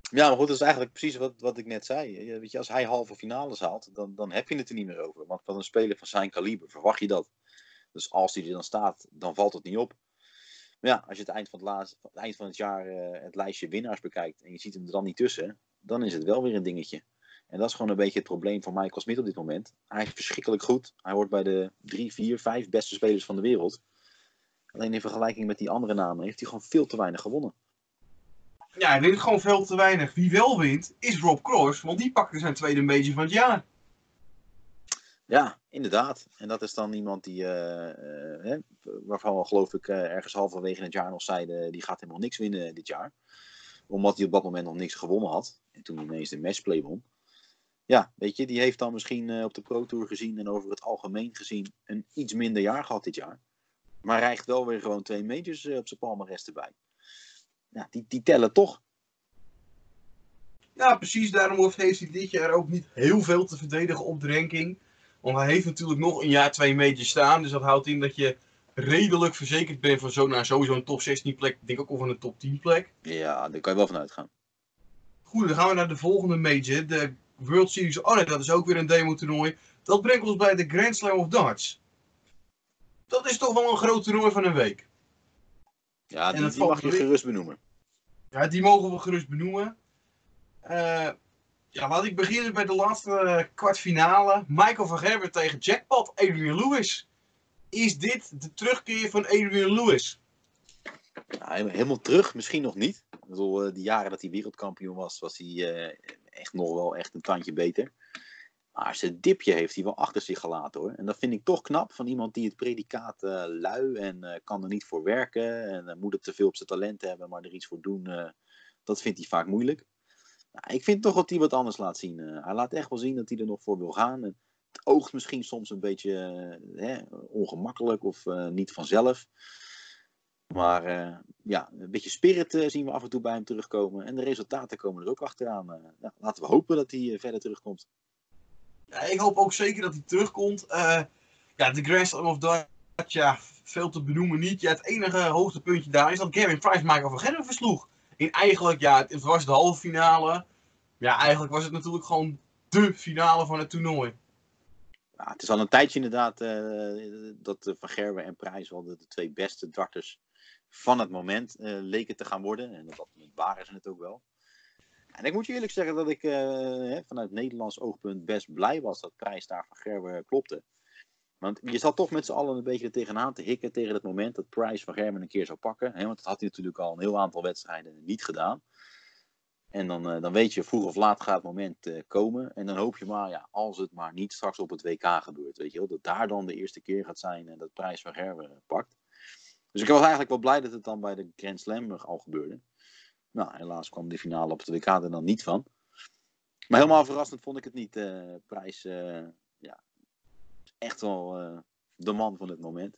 Ja, maar goed, dat is eigenlijk precies wat ik net zei. Weet je, als hij halve finales haalt, dan heb je het er niet meer over. Want van een speler van zijn kaliber verwacht je dat. Dus als hij er dan staat, dan valt het niet op. Maar ja, als je het eind van het jaar het lijstje winnaars bekijkt en je ziet hem er dan niet tussen, dan is het wel weer een dingetje. En dat is gewoon een beetje het probleem van Michael Smit op dit moment. Hij is verschrikkelijk goed. Hij hoort bij de 3, 4, 5 beste spelers van de wereld. Alleen in vergelijking met die andere namen heeft hij gewoon veel te weinig gewonnen.
Ja, hij wint gewoon veel te weinig. Wie wel wint, is Rob Cross, want die pakte zijn tweede major van het jaar.
Ja, inderdaad. En dat is dan iemand die, waarvan we geloof ik ergens halverwege het jaar nog zeiden, die gaat helemaal niks winnen dit jaar. Omdat hij op dat moment nog niks gewonnen had. En toen ineens de matchplay won. Ja, weet je, die heeft dan misschien op de Pro Tour gezien en over het algemeen gezien een iets minder jaar gehad dit jaar. Maar rijgt wel weer gewoon 2 majors op zijn palmarès erbij. Ja, die tellen toch.
Ja, precies. Daarom heeft hij dit jaar ook niet heel veel te verdedigen op de ranking. Want hij heeft natuurlijk nog een jaar 2 majors staan. Dus dat houdt in dat je redelijk verzekerd bent van sowieso een top 16 plek. Ik denk ook al van een top 10 plek.
Ja, daar kan je wel van uitgaan.
Goed, dan gaan we naar de volgende major. De World Series. Oh nee, dat is ook weer een demo toernooi. Dat brengt ons bij de Grand Slam of Darts. Dat is toch wel een groot toernooi van een week.
Ja,
En
die mag je gerust benoemen.
Ja, die mogen we gerust benoemen. Ja, laat ik beginnen bij de laatste kwartfinale. Michael van Gerwen tegen Jackpot Adrian Lewis. Is dit de terugkeer van Adrian Lewis?
Ja, helemaal terug, misschien nog niet. Ik bedoel, die jaren dat hij wereldkampioen was hij echt nog wel echt een tandje beter. Maar zijn dipje heeft hij wel achter zich gelaten hoor. En dat vind ik toch knap van iemand die het predicaat lui en kan er niet voor werken. En moet het te veel op zijn talent hebben, maar er iets voor doen. Dat vindt hij vaak moeilijk. Nou, ik vind toch dat hij wat anders laat zien. Hij laat echt wel zien dat hij er nog voor wil gaan. En het oogt misschien soms een beetje ongemakkelijk of niet vanzelf. Maar ja, een beetje spirit zien we af en toe bij hem terugkomen. En de resultaten komen er ook achteraan. Nou, laten we hopen dat hij verder terugkomt.
Ja, ik hoop ook zeker dat hij terugkomt. Ja, de Grand Slam of Darts, ja, veel te benoemen niet. Ja, het enige hoogtepuntje daar is dat Gavin Price Michael van Gerwen versloeg. In eigenlijk, ja, het was de halve finale. Ja, eigenlijk was het natuurlijk gewoon de finale van het toernooi.
Ja, het is al een tijdje inderdaad dat Van Gerwen en Prijs wel de 2 beste darters van het moment leken te gaan worden. En dat waren ze het ook wel. En ik moet je eerlijk zeggen dat ik vanuit Nederlands oogpunt best blij was dat Prijs daar Van Gerwen klopte. Want je zat toch met z'n allen een beetje er tegenaan te hikken tegen het moment dat Price Van Gerwen een keer zou pakken. Hè? Want dat had hij natuurlijk al een heel aantal wedstrijden niet gedaan. En dan weet je, vroeg of laat gaat het moment komen. En dan hoop je maar, ja, als het maar niet straks op het WK gebeurt. Weet je wel, dat daar dan de eerste keer gaat zijn en dat Prijs Van Gerwen pakt. Dus ik was eigenlijk wel blij dat het dan bij de Grand Slam al gebeurde. Nou, helaas kwam de finale op het WK er dan niet van. Maar helemaal verrassend vond ik het niet. Prijs, ja, echt wel de man van het moment.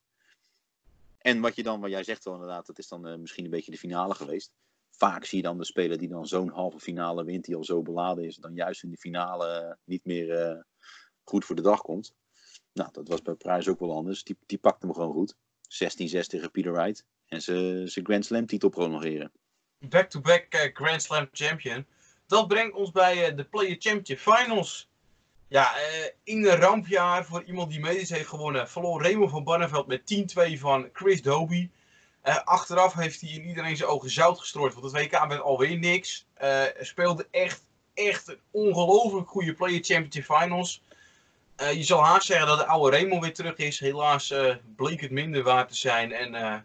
En wat jij zegt wel inderdaad, dat is dan misschien een beetje de finale geweest. Vaak zie je dan de speler die dan zo'n halve finale wint, die al zo beladen is, dan juist in de finale niet meer goed voor de dag komt. Nou, dat was bij Prijs ook wel anders. Die pakte hem gewoon goed. 16-6 tegen Peter Wright. En ze Grand Slam titel prolongeren.
Back-to-back Grand Slam champion. Dat brengt ons bij de Player Championship Finals. Ja, in een rampjaar voor iemand die medisch heeft gewonnen, verloor Raymond van Barneveld met 10-2 van Chris Dobie. Achteraf heeft hij in iedereen zijn ogen zout gestrooid, want het WK werd alweer niks. Speelde echt een ongelooflijk goede Player Championship Finals. Je zal haast zeggen dat de oude Raymond weer terug is. Helaas bleek het minder waard te zijn en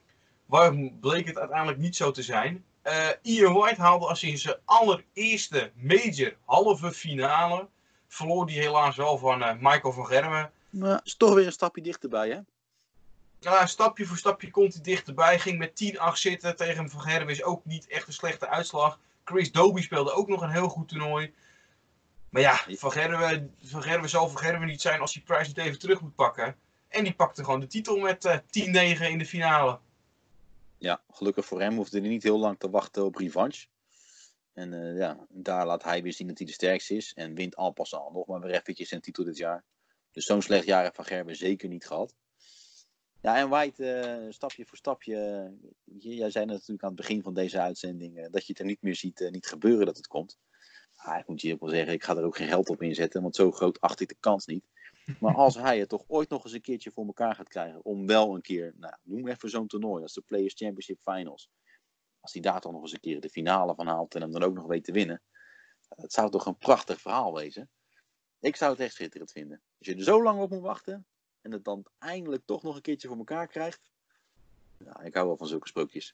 bleek het uiteindelijk niet zo te zijn. Ian White haalde als in zijn allereerste major halve finale. Verloor die helaas wel van Michael van Gerwen.
Maar is toch weer een stapje dichterbij, hè?
Ja, stapje voor stapje komt hij dichterbij. Ging met 10-8 zitten tegen Van Gerwen. Is ook niet echt een slechte uitslag. Chris Dobie speelde ook nog een heel goed toernooi. Maar ja, Van Gerwen zal Van Gerwen niet zijn als hij Price niet even terug moet pakken. En die pakte gewoon de titel met 10-9 in de finale.
Ja, gelukkig voor hem hoefde hij niet heel lang te wachten op revanche. En ja, daar laat hij weer zien dat hij de sterkste is. En wint en passant nog maar weer eventjes zijn titel dit jaar. Dus zo'n slecht jaar heeft Van Gerwen zeker niet gehad. Ja, en White, stapje voor stapje. Jij zei natuurlijk aan het begin van deze uitzending dat je het er niet meer ziet, niet gebeuren dat het komt. Ik moet je ook wel zeggen, ik ga er ook geen geld op inzetten, want zo groot acht ik de kans niet. Maar als hij het toch ooit nog eens een keertje voor elkaar gaat krijgen, om wel een keer, noem even zo'n toernooi als de Players Championship Finals. Als hij daar toch nog eens een keer de finale van haalt en hem dan ook nog weet te winnen. Dat zou toch een prachtig verhaal wezen. Ik zou het echt schitterend vinden. Als je er zo lang op moet wachten en het dan eindelijk toch nog een keertje voor elkaar krijgt. Ja, ik hou wel van zulke sprookjes.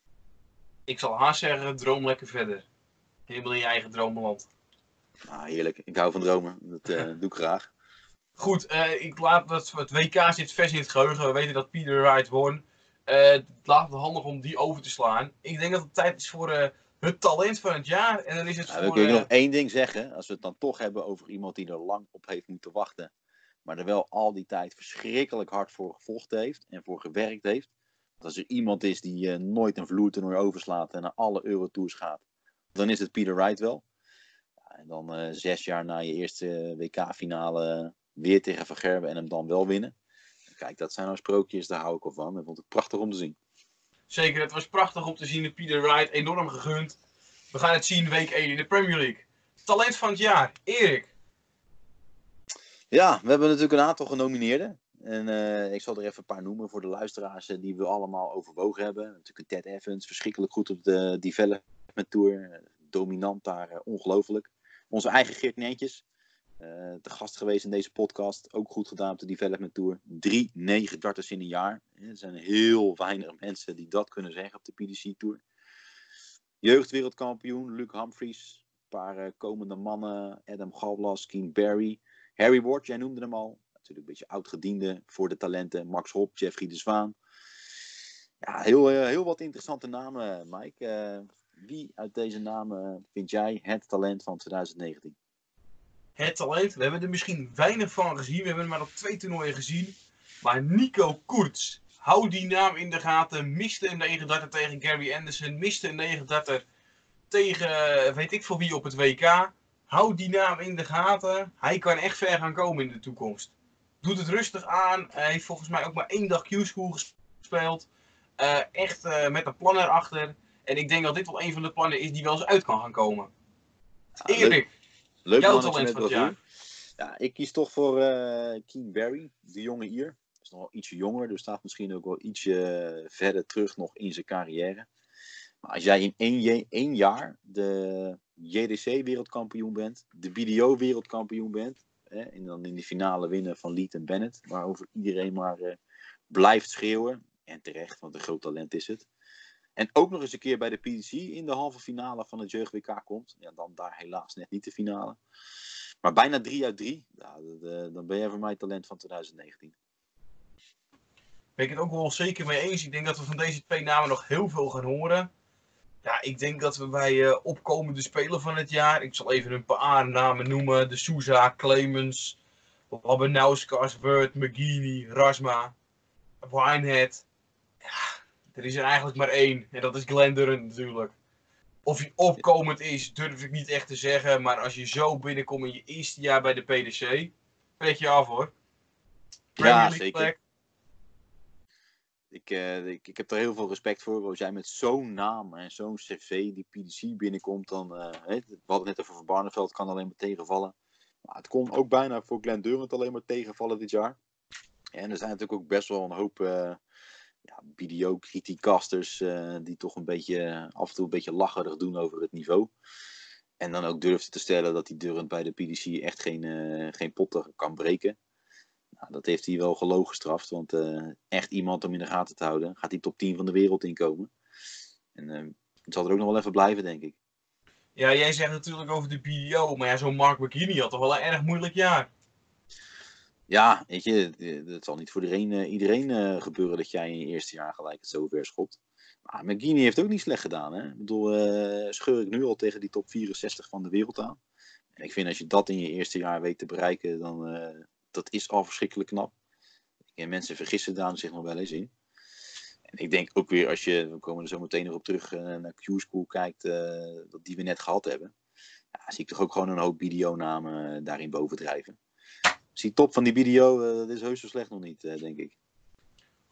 Ik zal haast zeggen, droom lekker verder. Helemaal in je eigen dromenland.
Heerlijk. Ik hou van dromen. Dat doe ik graag.
Goed, ik laat het WK zit vers in het geheugen. We weten dat Peter Wright won. Het laat het handig om die over te slaan. Ik denk dat het tijd is voor het talent van het jaar. En dan is het
Dan kun je nog één ding zeggen. Als we het dan toch hebben over iemand die er lang op heeft moeten wachten. Maar er wel al die tijd verschrikkelijk hard voor gevochten heeft. En voor gewerkt heeft. Want als er iemand is die nooit een vloertoernooi overslaat. En naar alle Eurotours gaat. Dan is het Peter Wright wel. En dan 6 jaar na je eerste WK-finale weer tegen Van Gerwen en hem dan wel winnen. Kijk, dat zijn nou sprookjes, daar hou ik al van. Ik vond het prachtig om te zien.
Zeker, het was prachtig om te zien. De Peter Wright, enorm gegund. We gaan het zien week 1 in de Premier League. Talent van het jaar, Erik.
Ja, we hebben natuurlijk een aantal genomineerden. En ik zal er even een paar noemen voor de luisteraars die we allemaal overwogen hebben. Natuurlijk een Ted Evans, verschrikkelijk goed op de Development Tour. Dominant daar, ongelooflijk. Onze eigen Geert Nentjes. Te gast geweest in deze podcast. Ook goed gedaan op de Development Tour. 3 9 darters in een jaar. Er zijn heel weinig mensen die dat kunnen zeggen op de PDC Tour. Jeugdwereldkampioen Luke Humphries. Een paar komende mannen. Adam Galblas, Keen Barry. Harry Ward, jij noemde hem al. Natuurlijk een beetje oud-gediende voor de talenten. Max Hopp, Jeffrey de Zwaan. Ja, heel wat interessante namen, Mike. Wie uit deze namen vind jij het talent van 2019?
Het talent, we hebben er misschien weinig van gezien. We hebben er maar op 2 toernooien gezien. Maar Nico Koerts, hou die naam in de gaten. Miste een 39 tegen Gary Anderson. Miste een 39 tegen weet ik veel wie op het WK. Hou die naam in de gaten. Hij kan echt ver gaan komen in de toekomst. Doet het rustig aan. Hij heeft volgens mij ook maar 1 dag Q-School gespeeld. Echt met een plan erachter. En ik denk dat dit wel een van de plannen is die wel eens uit kan gaan komen.
Ja,
Erik,
leuk
jouw
man dat je
talent
met
van het
wat
jaar.
doet. Ja, ik kies toch voor Keen Barry, de jonge Ier. Is nog wel ietsje jonger, dus staat misschien ook wel ietsje verder terug nog in zijn carrière. Maar als jij in één jaar de JDC-wereldkampioen bent, de BDO-wereldkampioen bent, en dan in de finale winnen van Leighton Bennett, waarover iedereen maar blijft schreeuwen, en terecht, want een groot talent is het. En ook nog eens een keer bij de PDC in de halve finale van het Jeugd WK komt. Ja, dan daar helaas net niet de finale. Maar bijna 3 uit 3. Ja, dan ben jij voor mij talent van 2019.
Ben ik het ook wel zeker mee eens. Ik denk dat we van deze 2 namen nog heel veel gaan horen. Ja, ik denk dat we bij opkomende speler van het jaar. Ik zal even een paar namen noemen. De Souza, Clemens, Labanauskas, Word, McGeaney, Rasma, Winehead. Ja, er is er eigenlijk maar 1. En dat is Glenderen natuurlijk. Of hij opkomend is, durf ik niet echt te zeggen. Maar als je zo binnenkomt in je eerste jaar bij de PDC, weet je af hoor. Premier
Ja,
League
zeker.
plek.
Ik heb er heel veel respect voor. Als jij met zo'n naam en zo'n cv die PDC binnenkomt, dan... we hadden het net over Van Barneveld, kan alleen maar tegenvallen. Maar het kon ook bijna voor Glenn Durant alleen maar tegenvallen dit jaar. En er zijn natuurlijk ook best wel een hoop BDO-criticasters die toch een beetje af en toe een beetje lacherig doen over het niveau. En dan ook durfden te stellen dat die Durant bij de PDC echt geen potten kan breken. Nou, dat heeft hij wel gelogen gestraft, want echt iemand om in de gaten te houden, gaat die top 10 van de wereld inkomen. En het zal er ook nog wel even blijven, denk ik.
Ja, jij zegt natuurlijk over de BDO, maar ja, zo'n Mark McGeaney had toch wel een erg moeilijk jaar.
Ja, weet je, het zal niet voor iedereen gebeuren dat jij in je eerste jaar gelijk het zo ver schopt. Maar McGeaney heeft ook niet slecht gedaan. Hè? Ik bedoel, scheur ik nu al tegen die top 64 van de wereld aan. En ik vind als je dat in je eerste jaar weet te bereiken, dan dat is al verschrikkelijk knap. En mensen vergissen daar zich nog wel eens in. En ik denk ook weer, we komen er zo meteen nog op terug, naar Q-School kijkt, die we net gehad hebben. Ja, zie ik toch ook gewoon een hoop BDO-namen daarin bovendrijven. Dus die top van die BDO, dat is heus zo slecht nog niet, denk ik.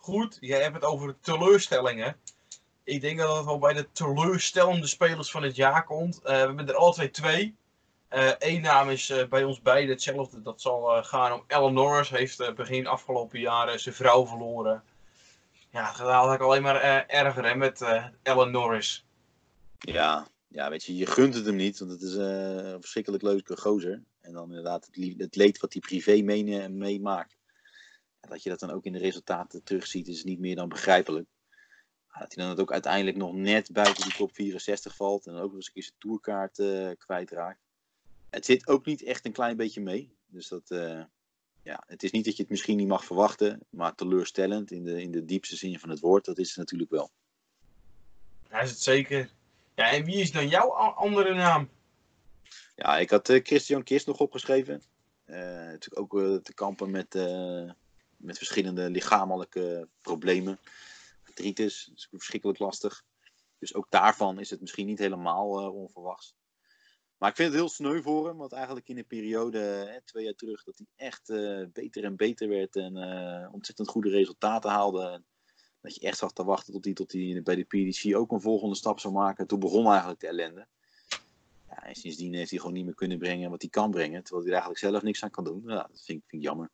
Goed, jij hebt het over de teleurstellingen. Ik denk dat het wel bij de teleurstellende spelers van het jaar komt. We hebben er alle twee. Eén naam is bij ons beiden hetzelfde. Dat zal gaan om Alan Norris. Heeft begin afgelopen jaren zijn vrouw verloren. Ja, dat had ik alleen maar erger hè, met Alan Norris.
Ja, weet je gunt het hem niet, want het is een verschrikkelijk leuke gozer. En dan inderdaad het leed wat hij privé meemaakt. Dat je dat dan ook in de resultaten terugziet, is niet meer dan begrijpelijk. Dat hij dan het ook uiteindelijk nog net buiten die top 64 valt. En dan ook nog eens een keer zijn tourkaart kwijtraakt. Het zit ook niet echt een klein beetje mee. Dus dat, het is niet dat je het misschien niet mag verwachten. Maar teleurstellend in de diepste zin van het woord. Dat is het natuurlijk wel.
Hij is het zeker. Ja, en wie is dan jouw andere naam?
Ja, ik had Christian Kist nog opgeschreven. Natuurlijk ook te kampen met verschillende lichamelijke problemen. Artritis, dat is verschrikkelijk lastig. Dus ook daarvan is het misschien niet helemaal onverwachts. Maar ik vind het heel sneu voor hem, want eigenlijk in een periode 2 jaar terug dat hij echt beter en beter werd en ontzettend goede resultaten haalde. En dat je echt zag te wachten tot hij bij de PDC ook een volgende stap zou maken. Toen begon eigenlijk de ellende. Ja, en sindsdien heeft hij gewoon niet meer kunnen brengen wat hij kan brengen, terwijl hij er eigenlijk zelf niks aan kan doen. Ja, dat vind ik jammer.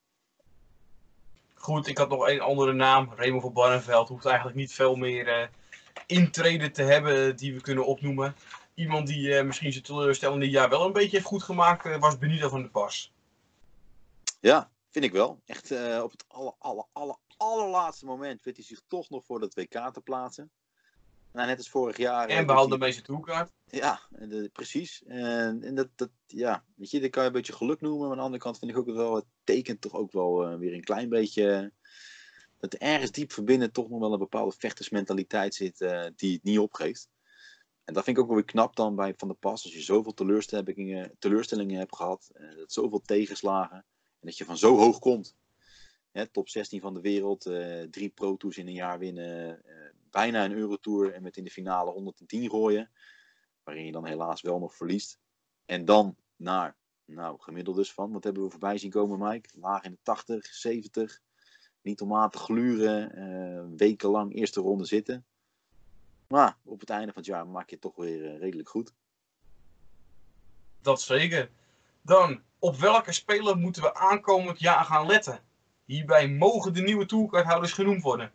Goed, ik had nog één andere naam. Raymond van Barneveld. Hoeft eigenlijk niet veel meer intreden te hebben die we kunnen opnoemen. Iemand die misschien zijn teleurstellende jaar wel een beetje heeft goed gemaakt, was Benito van der Pas.
Ja, vind ik wel. Echt op het allerlaatste moment weet hij zich toch nog voor dat WK te plaatsen. Nou, net als vorig jaar.
En behaalde mee zijn tourkaart.
Ja, precies. En dat, ja, weet je, dat kan je een beetje geluk noemen. Maar aan de andere kant vind ik ook wel, het tekent toch ook wel weer een klein beetje. Dat er ergens diep verbinden toch nog wel een bepaalde vechtersmentaliteit zit die het niet opgeeft. En dat vind ik ook wel weer knap dan bij Van der Pas. Als je zoveel teleurstellingen hebt gehad, zoveel tegenslagen. En dat je van zo hoog komt. Top 16 van de wereld, 3 Pro Tours in een jaar winnen, bijna een Eurotour en met in de finale 110 gooien. Waarin je dan helaas wel nog verliest. En dan naar, gemiddeld dus van, wat hebben we voorbij zien komen, Mike? Laag in de 80, 70. Niet om aan te gluren, wekenlang eerste ronde zitten. Maar op het einde van het jaar maak je het toch weer redelijk goed.
Dat zeker. Dan, op welke speler moeten we aankomend jaar gaan letten? Hierbij mogen de nieuwe tourkaarthouders genoemd worden.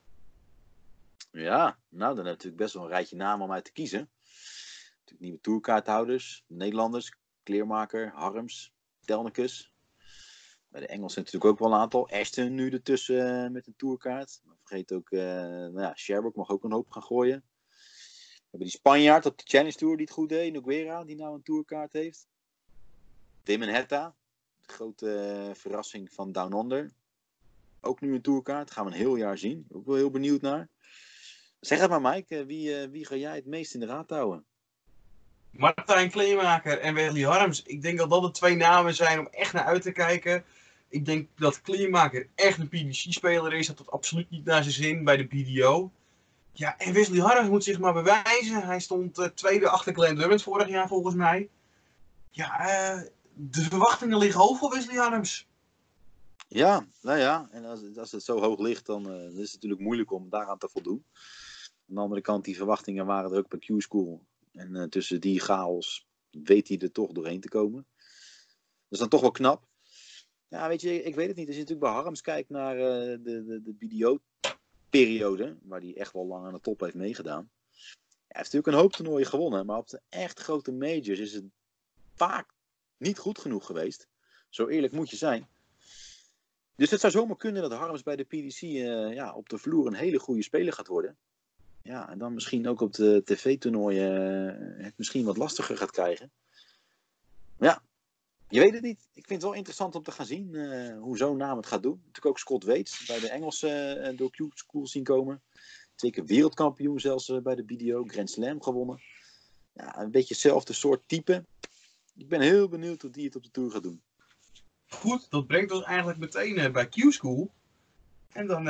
Ja, dan heb je natuurlijk best wel een rijtje namen om uit te kiezen. Natuurlijk nieuwe tourkaarthouders, Nederlanders, Kleermaker, Harms, Telnicus. Bij de Engelsen natuurlijk ook wel een aantal. Ashton nu ertussen met een tourkaart. Maar vergeet ook, Sherbrooke mag ook een hoop gaan gooien. We hebben die Spanjaard op de Challenge Tour die het goed deed. Nogueira, die nou een tourkaart heeft. Damon Hetta, de grote verrassing van Down Under. Ook nu een tourkaart. Gaan we een heel jaar zien. Ook wel heel benieuwd naar. Zeg het maar, Mike. Wie ga jij het meest in de raad houden?
Martijn Kleermaker en Wesley Harms. Ik denk dat dat de twee namen zijn om echt naar uit te kijken. Ik denk dat Kleermaker echt een PDC-speler is. Dat absoluut niet naar zijn zin bij de PDO. Ja, en Wesley Harms moet zich maar bewijzen. Hij stond tweede achter Glenn Dummins vorig jaar volgens mij. Ja, de verwachtingen liggen hoog voor Wesley Harms.
Ja, nou ja. En als het zo hoog ligt, dan is het natuurlijk moeilijk om daaraan te voldoen. Aan de andere kant, die verwachtingen waren er ook bij Q-School. En tussen die chaos weet hij er toch doorheen te komen. Dat is dan toch wel knap. Ja, weet je, ik weet het niet. Als je natuurlijk bij Harms kijkt naar de BDO-periode, waar hij echt wel lang aan de top heeft meegedaan. Hij heeft natuurlijk een hoop toernooien gewonnen, maar op de echt grote majors is het vaak niet goed genoeg geweest. Zo eerlijk moet je zijn. Dus het zou zomaar kunnen dat Harms bij de PDC op de vloer een hele goede speler gaat worden. Ja, en dan misschien ook op de tv-toernooien het misschien wat lastiger gaat krijgen. Maar ja, je weet het niet. Ik vind het wel interessant om te gaan zien hoe zo'n naam het gaat doen. Natuurlijk ook Scott Waits bij de Engelsen door Q-School zien komen. 2 keer wereldkampioen zelfs bij de BDO. Grand Slam gewonnen. Ja, een beetje hetzelfde soort type. Ik ben heel benieuwd hoe die het op de Tour gaat doen.
Goed, dat brengt ons eigenlijk meteen bij Q-School. En dan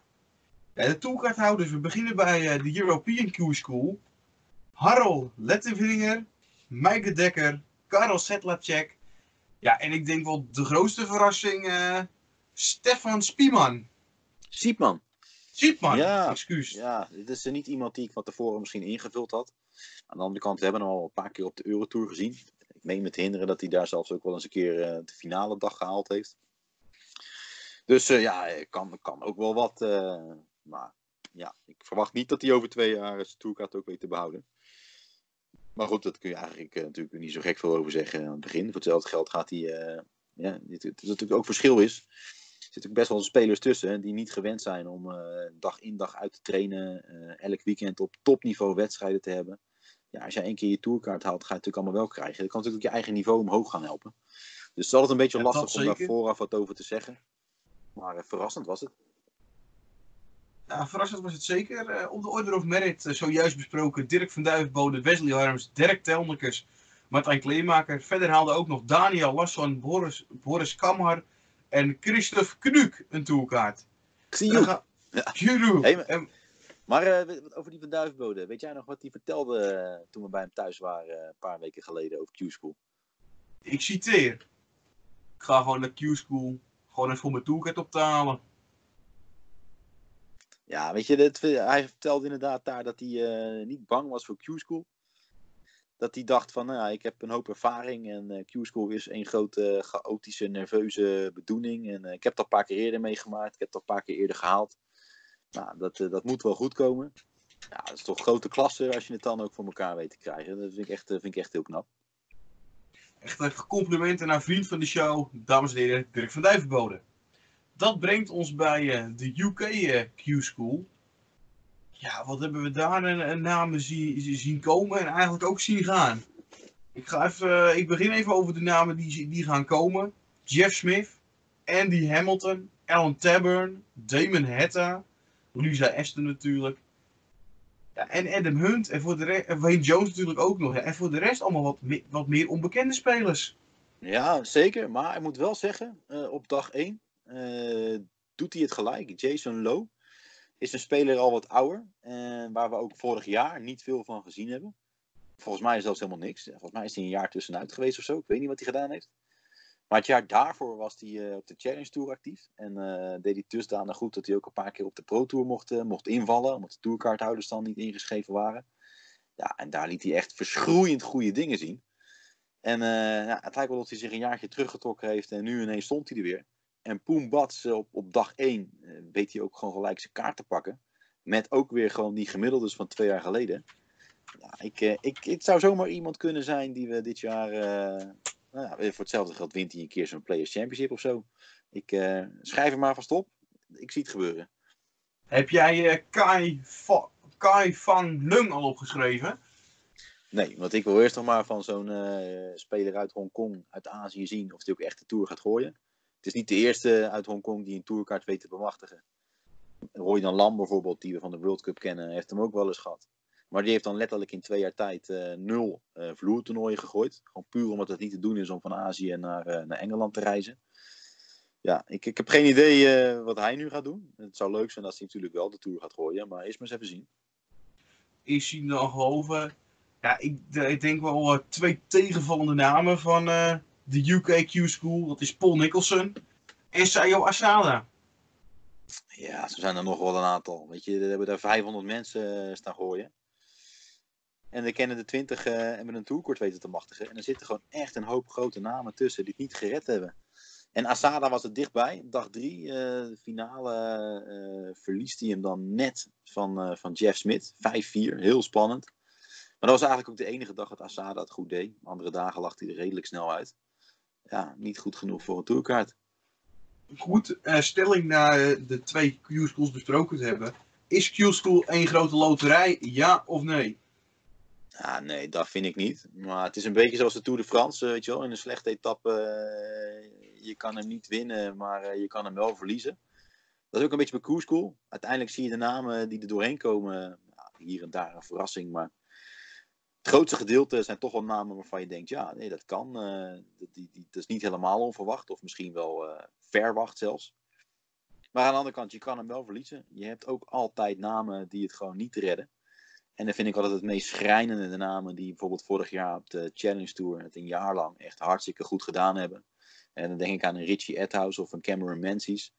de tourkaarthouders. We beginnen bij de European Q-School. Harold Lettenvinger, Maaike Dekker, Karel Sedlacek. Ja, en ik denk wel de grootste verrassing, Stefan Spiman.
Siepman.
Zietman,
Ja,
excuus.
ja, dit is niet iemand die ik van tevoren misschien ingevuld had. Aan de andere kant, we hebben hem al een paar keer op de Eurotour gezien. Ik meen me te herinneren dat hij daar zelfs ook wel eens een keer de finale dag gehaald heeft. Dus ja, kan ook wel wat. Maar ja, ik verwacht niet dat hij over 2 jaar zijn tourkaart ook weet te behouden. Maar goed, dat kun je eigenlijk natuurlijk niet zo gek veel over zeggen aan het begin. Voor hetzelfde geld gaat hij... ja, het natuurlijk ook verschil is. Er zitten ook best wel spelers tussen die niet gewend zijn om dag in dag uit te trainen. Elk weekend op topniveau wedstrijden te hebben. Ja, als jij 1 keer je tourkaart haalt, ga je het natuurlijk allemaal wel krijgen. Dat kan natuurlijk je eigen niveau omhoog gaan helpen. Dus het is altijd een beetje
Ja, dat
lastig om daar
zeker.
vooraf wat over te zeggen. Maar verrassend was het.
Ja, verrassend was het zeker. Op de Order of Merit zojuist besproken Dirk van Duivenbode, Wesley Harms, Dirk Telmekes, Martijn Kleermaker. Verder haalde ook nog Daniel Lasson, Boris Kamhar en Christophe Knuk een tourkaart.
Ik zie
En dan
you.
gaat
Ja.
Knuk.
Hey, maar over die van Duivenbode. Weet jij nog wat hij vertelde toen we bij hem thuis waren een paar weken geleden over Q-School?
Ik citeer. Ik ga gewoon naar Q-School. Gewoon even voor mijn tourkaart op te halen.
Ja, weet je, hij vertelde inderdaad daar dat hij niet bang was voor Q-School. Dat hij dacht van, nou ja, ik heb een hoop ervaring en Q-School is een grote chaotische, nerveuze bedoeling. En ik heb dat een paar keer eerder meegemaakt, ik heb dat een paar keer eerder gehaald. Nou, dat moet wel goed komen. Ja, dat is toch grote klasse als je het dan ook voor elkaar weet te krijgen. Dat vind ik echt heel knap.
Echt complimenten naar vriend van de show, dames en heren, Dirk van Duivenbode. Dat brengt ons bij de UK Q-School. Ja, wat hebben we daar een namen zien komen en eigenlijk ook zien gaan. Ik begin even over de namen die gaan komen. Jeff Smith, Andy Hamilton, Alan Taburn, Damon Hetta, Lisa Aston natuurlijk. Ja, en Adam Hunt en voor de rest, en Wayne Jones natuurlijk ook nog. Ja, en voor de rest allemaal wat meer onbekende spelers.
Ja, zeker. Maar ik moet wel zeggen, op dag 1 doet hij het gelijk. Jason Lowe is een speler al wat ouder. Waar we ook vorig jaar niet veel van gezien hebben. Volgens mij is dat helemaal niks. Volgens mij is hij een jaar tussenuit geweest of zo. Ik weet niet wat hij gedaan heeft. Maar het jaar daarvoor was hij op de Challenge Tour actief. En deed hij dusdanig goed dat hij ook een paar keer op de Pro Tour mocht invallen. Omdat de tourkaarthouders dan niet ingeschreven waren. Ja, en daar liet hij echt verschroeiend goede dingen zien. En ja, het lijkt wel dat hij zich een jaartje teruggetrokken heeft. En nu ineens stond hij er weer. En Poem Bats op dag 1 weet hij ook gewoon gelijk zijn kaart te pakken. Met ook weer gewoon die gemiddeldes van 2 jaar geleden. Ja, het zou zomaar iemand kunnen zijn die we dit jaar... nou ja, voor hetzelfde geld wint hij een keer zo'n Players Championship of zo. Ik schrijf hem maar vast op. Ik zie het gebeuren.
Heb jij Kai Fang Lung al opgeschreven?
Nee, want ik wil eerst nog maar van zo'n speler uit Hongkong, uit Azië zien of hij ook echt de Tour gaat gooien. Het is niet de eerste uit Hongkong die een tourkaart weet te bemachtigen. Roy Dan Lam bijvoorbeeld, die we van de World Cup kennen, heeft hem ook wel eens gehad. Maar die heeft dan letterlijk in 2 jaar tijd 0 vloertoernooien gegooid. Gewoon puur omdat het niet te doen is om van Azië naar Engeland te reizen. Ja, ik heb geen idee wat hij nu gaat doen. Het zou leuk zijn als hij natuurlijk wel de Tour gaat gooien, maar eerst maar eens even zien.
Is hij dan geloven? Ja, ik denk wel 2 tegenvallende namen van de UK Q-School. Dat is Paul Nicholson en Sayo Asada.
Ja, zo zijn er nog wel een aantal. Weet je, er hebben daar 500 mensen staan gooien. En er kennen de 20 hebben een tourkort weten te machtigen. En er zitten gewoon echt een hoop grote namen tussen die het niet gered hebben. En Asada was er dichtbij. Dag 3, de finale, verliest hij hem dan net van Jeff Smith. 5-4, heel spannend. Maar dat was eigenlijk ook de enige dag dat Asada het goed deed. Andere dagen lag hij er redelijk snel uit. Ja, niet goed genoeg voor een tourkaart.
Goed, stelling na de 2 Q-Schools besproken te hebben. Is Q-School één grote loterij, ja of nee?
Ja, nee, dat vind ik niet. Maar het is een beetje zoals de Tour de France, weet je wel. In een slechte etappe, je kan hem niet winnen, maar je kan hem wel verliezen. Dat is ook een beetje bij Q-School. Uiteindelijk zie je de namen die er doorheen komen. Ja, hier en daar een verrassing, maar het grootste gedeelte zijn toch wel namen waarvan je denkt, ja, nee, dat kan. Dat is niet helemaal onverwacht, of misschien wel verwacht zelfs. Maar aan de andere kant, je kan hem wel verliezen. Je hebt ook altijd namen die het gewoon niet redden. En dan vind ik altijd het meest schrijnende de namen die bijvoorbeeld vorig jaar op de Challenge Tour het een jaar lang echt hartstikke goed gedaan hebben. En dan denk ik aan een Richie Edhouse of een Cameron Menzies.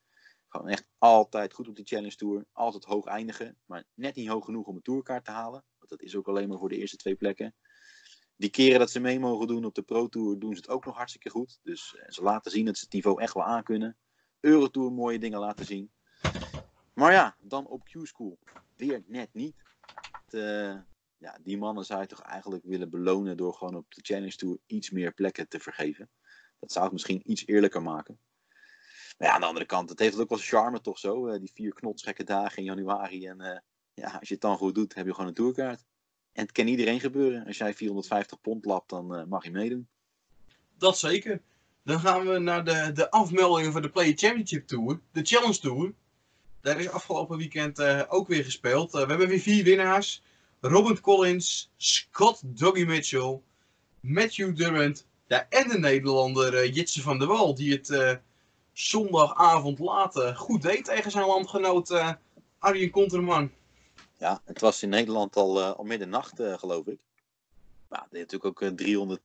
Gewoon echt altijd goed op die Challenge Tour. Altijd hoog eindigen. Maar net niet hoog genoeg om een tourkaart te halen. Want dat is ook alleen maar voor de eerste 2 plekken. Die keren dat ze mee mogen doen op de Pro Tour doen ze het ook nog hartstikke goed. Dus ze laten zien dat ze het niveau echt wel aankunnen. Eurotour mooie dingen laten zien. Maar ja, dan op Q-School. Weer net niet. Die mannen zou je toch eigenlijk willen belonen door gewoon op de Challenge Tour iets meer plekken te vergeven. Dat zou het misschien iets eerlijker maken. Maar ja, aan de andere kant, het heeft ook wel charme toch zo. Die 4 knotsgekke dagen in januari. En als je het dan goed doet, heb je gewoon een tourkaart. En het kan iedereen gebeuren. Als jij 450 pond lapt, dan mag je meedoen.
Dat zeker. Dan gaan we naar de afmeldingen voor de Play Championship Tour. De Challenge Tour. Daar is afgelopen weekend ook weer gespeeld. We hebben weer 4 winnaars. Robert Collins, Scott Doggy Mitchell, Matthew Durant en de Nederlander Jitse van der Wal. Die het zondagavond laat goed deed tegen zijn landgenoot Arjen Konterman.
Ja, het was in Nederland al middernacht, geloof ik. Maar er deed natuurlijk ook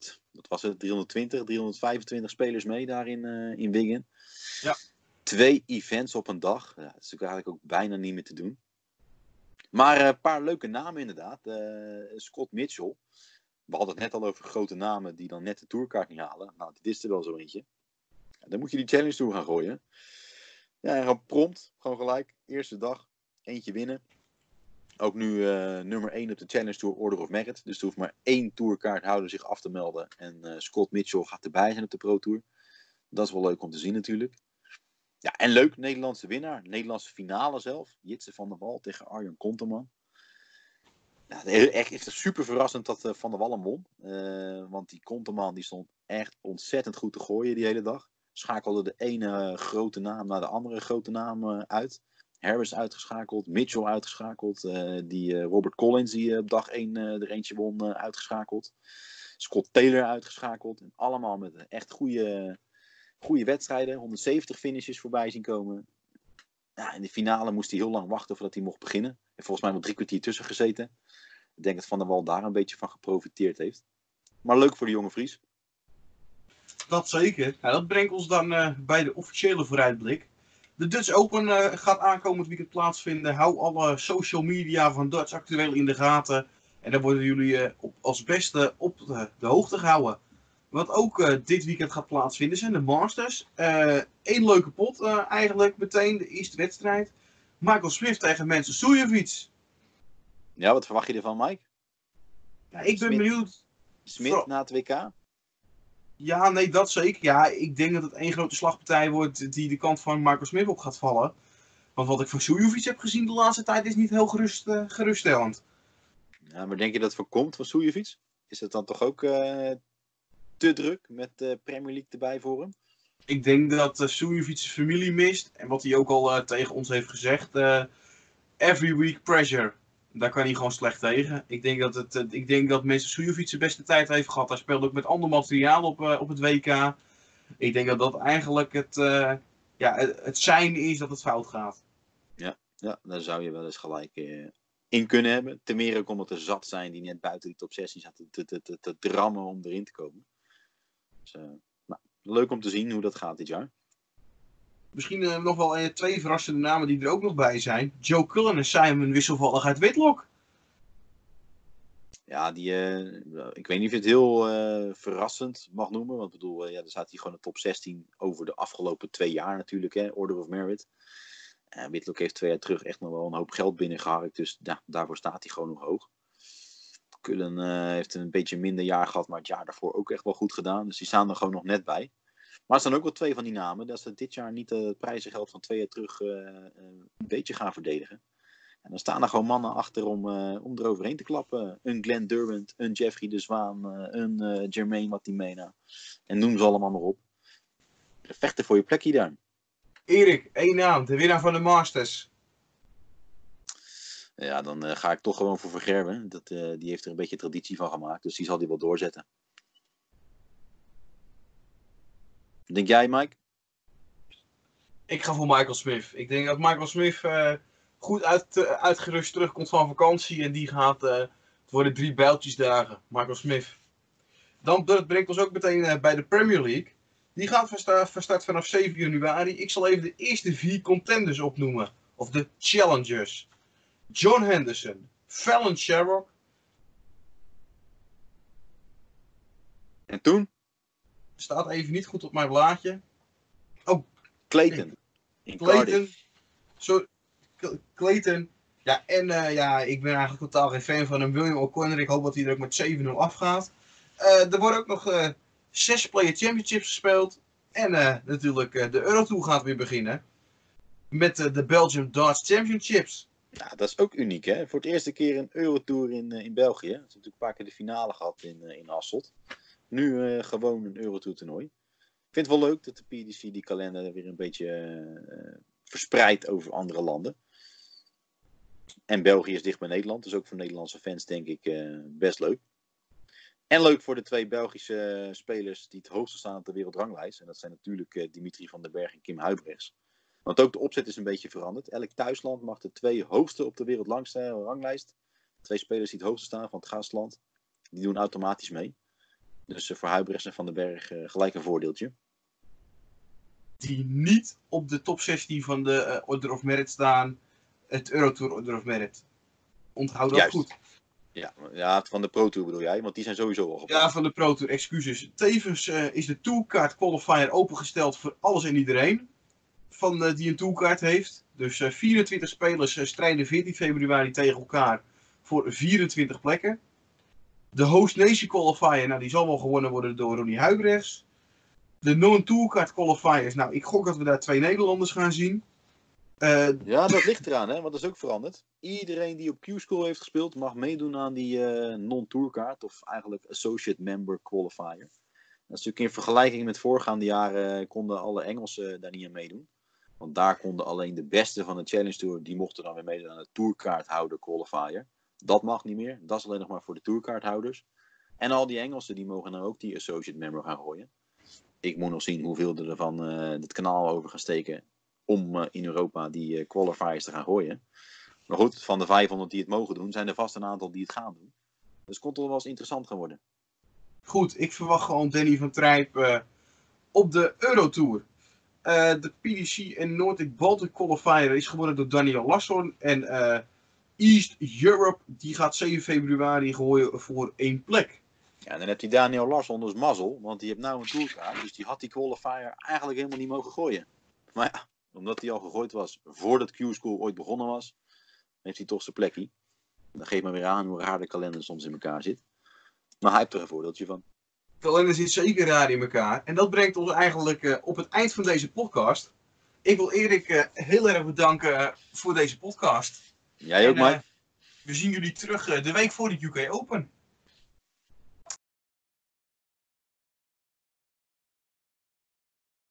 325 spelers mee daar in Wigan.
Ja.
2 events op een dag. Ja, dat is natuurlijk eigenlijk ook bijna niet meer te doen. Maar een paar leuke namen inderdaad. Scott Mitchell. We hadden het net al over grote namen die dan net de tourkaart niet halen. Nou, dit is er wel zo eentje. Ja, dan moet je die Challenge Tour gaan gooien. Ja, en gewoon prompt. Gewoon gelijk. Eerste dag. Eentje winnen. Ook nu nummer 1 op de Challenge Tour Order of Merit. Dus er hoeft maar 1 tourkaarthouder zich af te melden. En Scott Mitchell gaat erbij zijn op de Pro Tour. Dat is wel leuk om te zien natuurlijk. Ja, en leuk, Nederlandse winnaar. Nederlandse finale zelf. Jitse van der Wal tegen Arjen Konterman. Ja, echt super verrassend dat Van der Wal hem won. Want die Konterman die stond echt ontzettend goed te gooien die hele dag. Schakelde de ene grote naam naar de andere grote naam uit. Harris uitgeschakeld, Mitchell uitgeschakeld. Die Robert Collins die op dag 1 er eentje won uitgeschakeld. Scott Taylor uitgeschakeld. En allemaal met echt goede wedstrijden. 170 finishes voorbij zien komen. Ja, in de finale moest hij heel lang wachten voordat hij mocht beginnen. En volgens mij wel 3 kwartier tussen gezeten. Ik denk dat Van der Wal daar een beetje van geprofiteerd heeft. Maar leuk voor de jonge Fries.
Dat zeker. Ja, dat brengt ons dan bij de officiële vooruitblik. De Dutch Open gaat aankomend weekend plaatsvinden. Hou alle social media van Dutch Actueel in de gaten. En dan worden jullie als beste op de hoogte gehouden. Wat ook dit weekend gaat plaatsvinden zijn de Masters. Eén leuke pot eigenlijk meteen. De eerste wedstrijd. Michael Smith tegen Mensen Suljovic.
Ja, wat verwacht je ervan, Mike?
Ja, ik ben benieuwd.
Smith na het WK?
Ja, nee, dat zeker. Ja, ik denk dat het één grote slagpartij wordt die de kant van Michael Smith op gaat vallen. Want wat ik van Suljovic heb gezien de laatste tijd is niet heel geruststellend.
Ja, maar denk je dat het voorkomt van Suljovic? Is het dan toch ook te druk met de Premier League erbij voor hem?
Ik denk dat Suljovic zijn familie mist. En wat hij ook al tegen ons heeft gezegd. Every week pressure. Daar kan hij gewoon slecht tegen. Ik denk dat mensen Suljovic zijn beste tijd heeft gehad. Hij speelde ook met ander materiaal op het WK. Ik denk dat dat eigenlijk het zijn is dat het fout gaat.
Ja, daar zou je wel eens gelijk in kunnen hebben. Ten meer ook omdat er zat zijn die net buiten die top 16 zaten te drammen om erin te komen. Dus, leuk om te zien hoe dat gaat dit jaar.
Misschien nog wel 2 verrassende namen die er ook nog bij zijn. Joe Cullen en Simon wisselvallig uit Whitlock.
Ja, ik weet niet of je het heel verrassend mag noemen. Want ik bedoel, er staat hier gewoon een top 16 over de afgelopen 2 jaar natuurlijk. Hè, Order of Merit. Whitlock heeft 2 jaar terug echt nog wel een hoop geld binnengeharkt. Dus ja, daarvoor staat hij gewoon nog hoog. Cullen heeft een beetje minder jaar gehad, maar het jaar daarvoor ook echt wel goed gedaan. Dus die staan er gewoon nog net bij. Maar er staan ook wel 2 van die namen. Dat ze dit jaar niet het prijzengeld van 2 jaar terug een beetje gaan verdedigen. En dan staan er gewoon mannen achter om eroverheen te klappen. Een Glenn Durant, een Jeffrey de Zwaan, een Jermaine Watimena. En noem ze allemaal maar op. Vechten voor je plekje daar.
Erik, 1 naam, de winnaar van de Masters.
Ja, dan ga ik toch gewoon voor Vergerben. Die heeft er een beetje traditie van gemaakt. Dus die zal die wel doorzetten. Denk jij, Mike?
Ik ga voor Michael Smith. Ik denk dat Michael Smith goed uitgerust terugkomt van vakantie. En die gaat het worden 3 bijltjesdagen. Michael Smith. Dat brengt ons ook meteen bij de Premier League. Die gaat van start vanaf 7 januari. Ik zal even de eerste 4 contenders opnoemen. Of de challengers. John Henderson. Fallon Sherrock.
En toen?
Staat even niet goed op mijn blaadje.
Clayton. In
Clayton.
Cardiff.
Clayton. Ja, en ik ben eigenlijk totaal geen fan van hem. William O'Connor. Ik hoop dat hij er ook met 7-0 afgaat. Er worden ook nog 6 Player Championships gespeeld. En natuurlijk de Eurotour gaat weer beginnen. Met de Belgium Darts Championships.
Ja, dat is ook uniek, hè? Voor het eerste keer een Eurotour in België. Ze hebben natuurlijk een paar keer de finale gehad in Hasselt. Nu gewoon een Eurotour toernooi. Ik vind het wel leuk dat de PDC die kalender weer een beetje verspreidt over andere landen. En België is dicht bij Nederland, dus ook voor Nederlandse fans denk ik best leuk. En leuk voor de 2 Belgische spelers die het hoogste staan op de wereldranglijst. En dat zijn natuurlijk Dimitri van den Berg en Kim Huybrechts. Want ook de opzet is een beetje veranderd. Elk thuisland mag de 2 hoogste op de wereldranglijst. 2 spelers die het hoogste staan van het gastland. Die doen automatisch mee. Dus voor Huybrechts en Van den Berg gelijk een voordeeltje.
Die niet op de top 16 van de Order of Merit staan. Het Eurotour Order of Merit. Onthoud dat
Juist.
goed.
Ja, van de Pro Tour bedoel jij, want die zijn sowieso al gepland.
Ja, van de Pro Tour, excuses. Tevens is de Tourkaart Qualifier opengesteld voor alles en iedereen. Die een Tourkaart heeft. Dus 24 spelers strijden 14 februari tegen elkaar voor 24 plekken. De Host Nation Qualifier, nou die zal wel gewonnen worden door Ronnie Huybrechts. De Non-Tourkaart Qualifiers, nou ik gok dat we daar 2 Nederlanders gaan zien.
Ja, dat ligt eraan, hè, want dat is ook veranderd. Iedereen die op Q-School heeft gespeeld mag meedoen aan die non-tourkaart, of eigenlijk Associate Member Qualifier. Dat is natuurlijk in vergelijking met voorgaande jaren konden alle Engelsen daar niet aan meedoen. Want daar konden alleen de beste van de Challenge Tour, die mochten dan weer meedoen aan de tourkaarthouder qualifier. Dat mag niet meer, dat is alleen nog maar voor de tourkaarthouders. En al die Engelsen die mogen dan ook die Associate Member gaan gooien. Ik moet nog zien hoeveel er van het kanaal over gaan steken om in Europa die qualifiers te gaan gooien. Maar goed, van de 500 die het mogen doen, zijn er vast een aantal die het gaan doen. Dus het kon toch wel eens interessant gaan worden.
Goed, ik verwacht gewoon Danny van Trijp op de Eurotour. De PDC en Nordic Baltic Qualifier is gewonnen door Daniel Larsson. En East Europe, die gaat 7 februari gooien voor 1 plek.
Ja, en dan heeft die Daniel Larsson dus mazzel, want die heeft nou een tourkaart. Dus die had die qualifier eigenlijk helemaal niet mogen gooien. Maar ja, omdat hij al gegooid was voordat Q-School ooit begonnen was, heeft hij toch zijn plekje. Dat geeft maar weer aan hoe raar de kalender soms in elkaar zit. Maar hij heeft er een voordeeltje van.
De kalender zit zeker raar in elkaar. En dat brengt ons eigenlijk op het eind van deze podcast. Ik wil Erik heel erg bedanken voor deze podcast.
Jij ook, Mike?
We zien jullie terug de week voor de UK Open.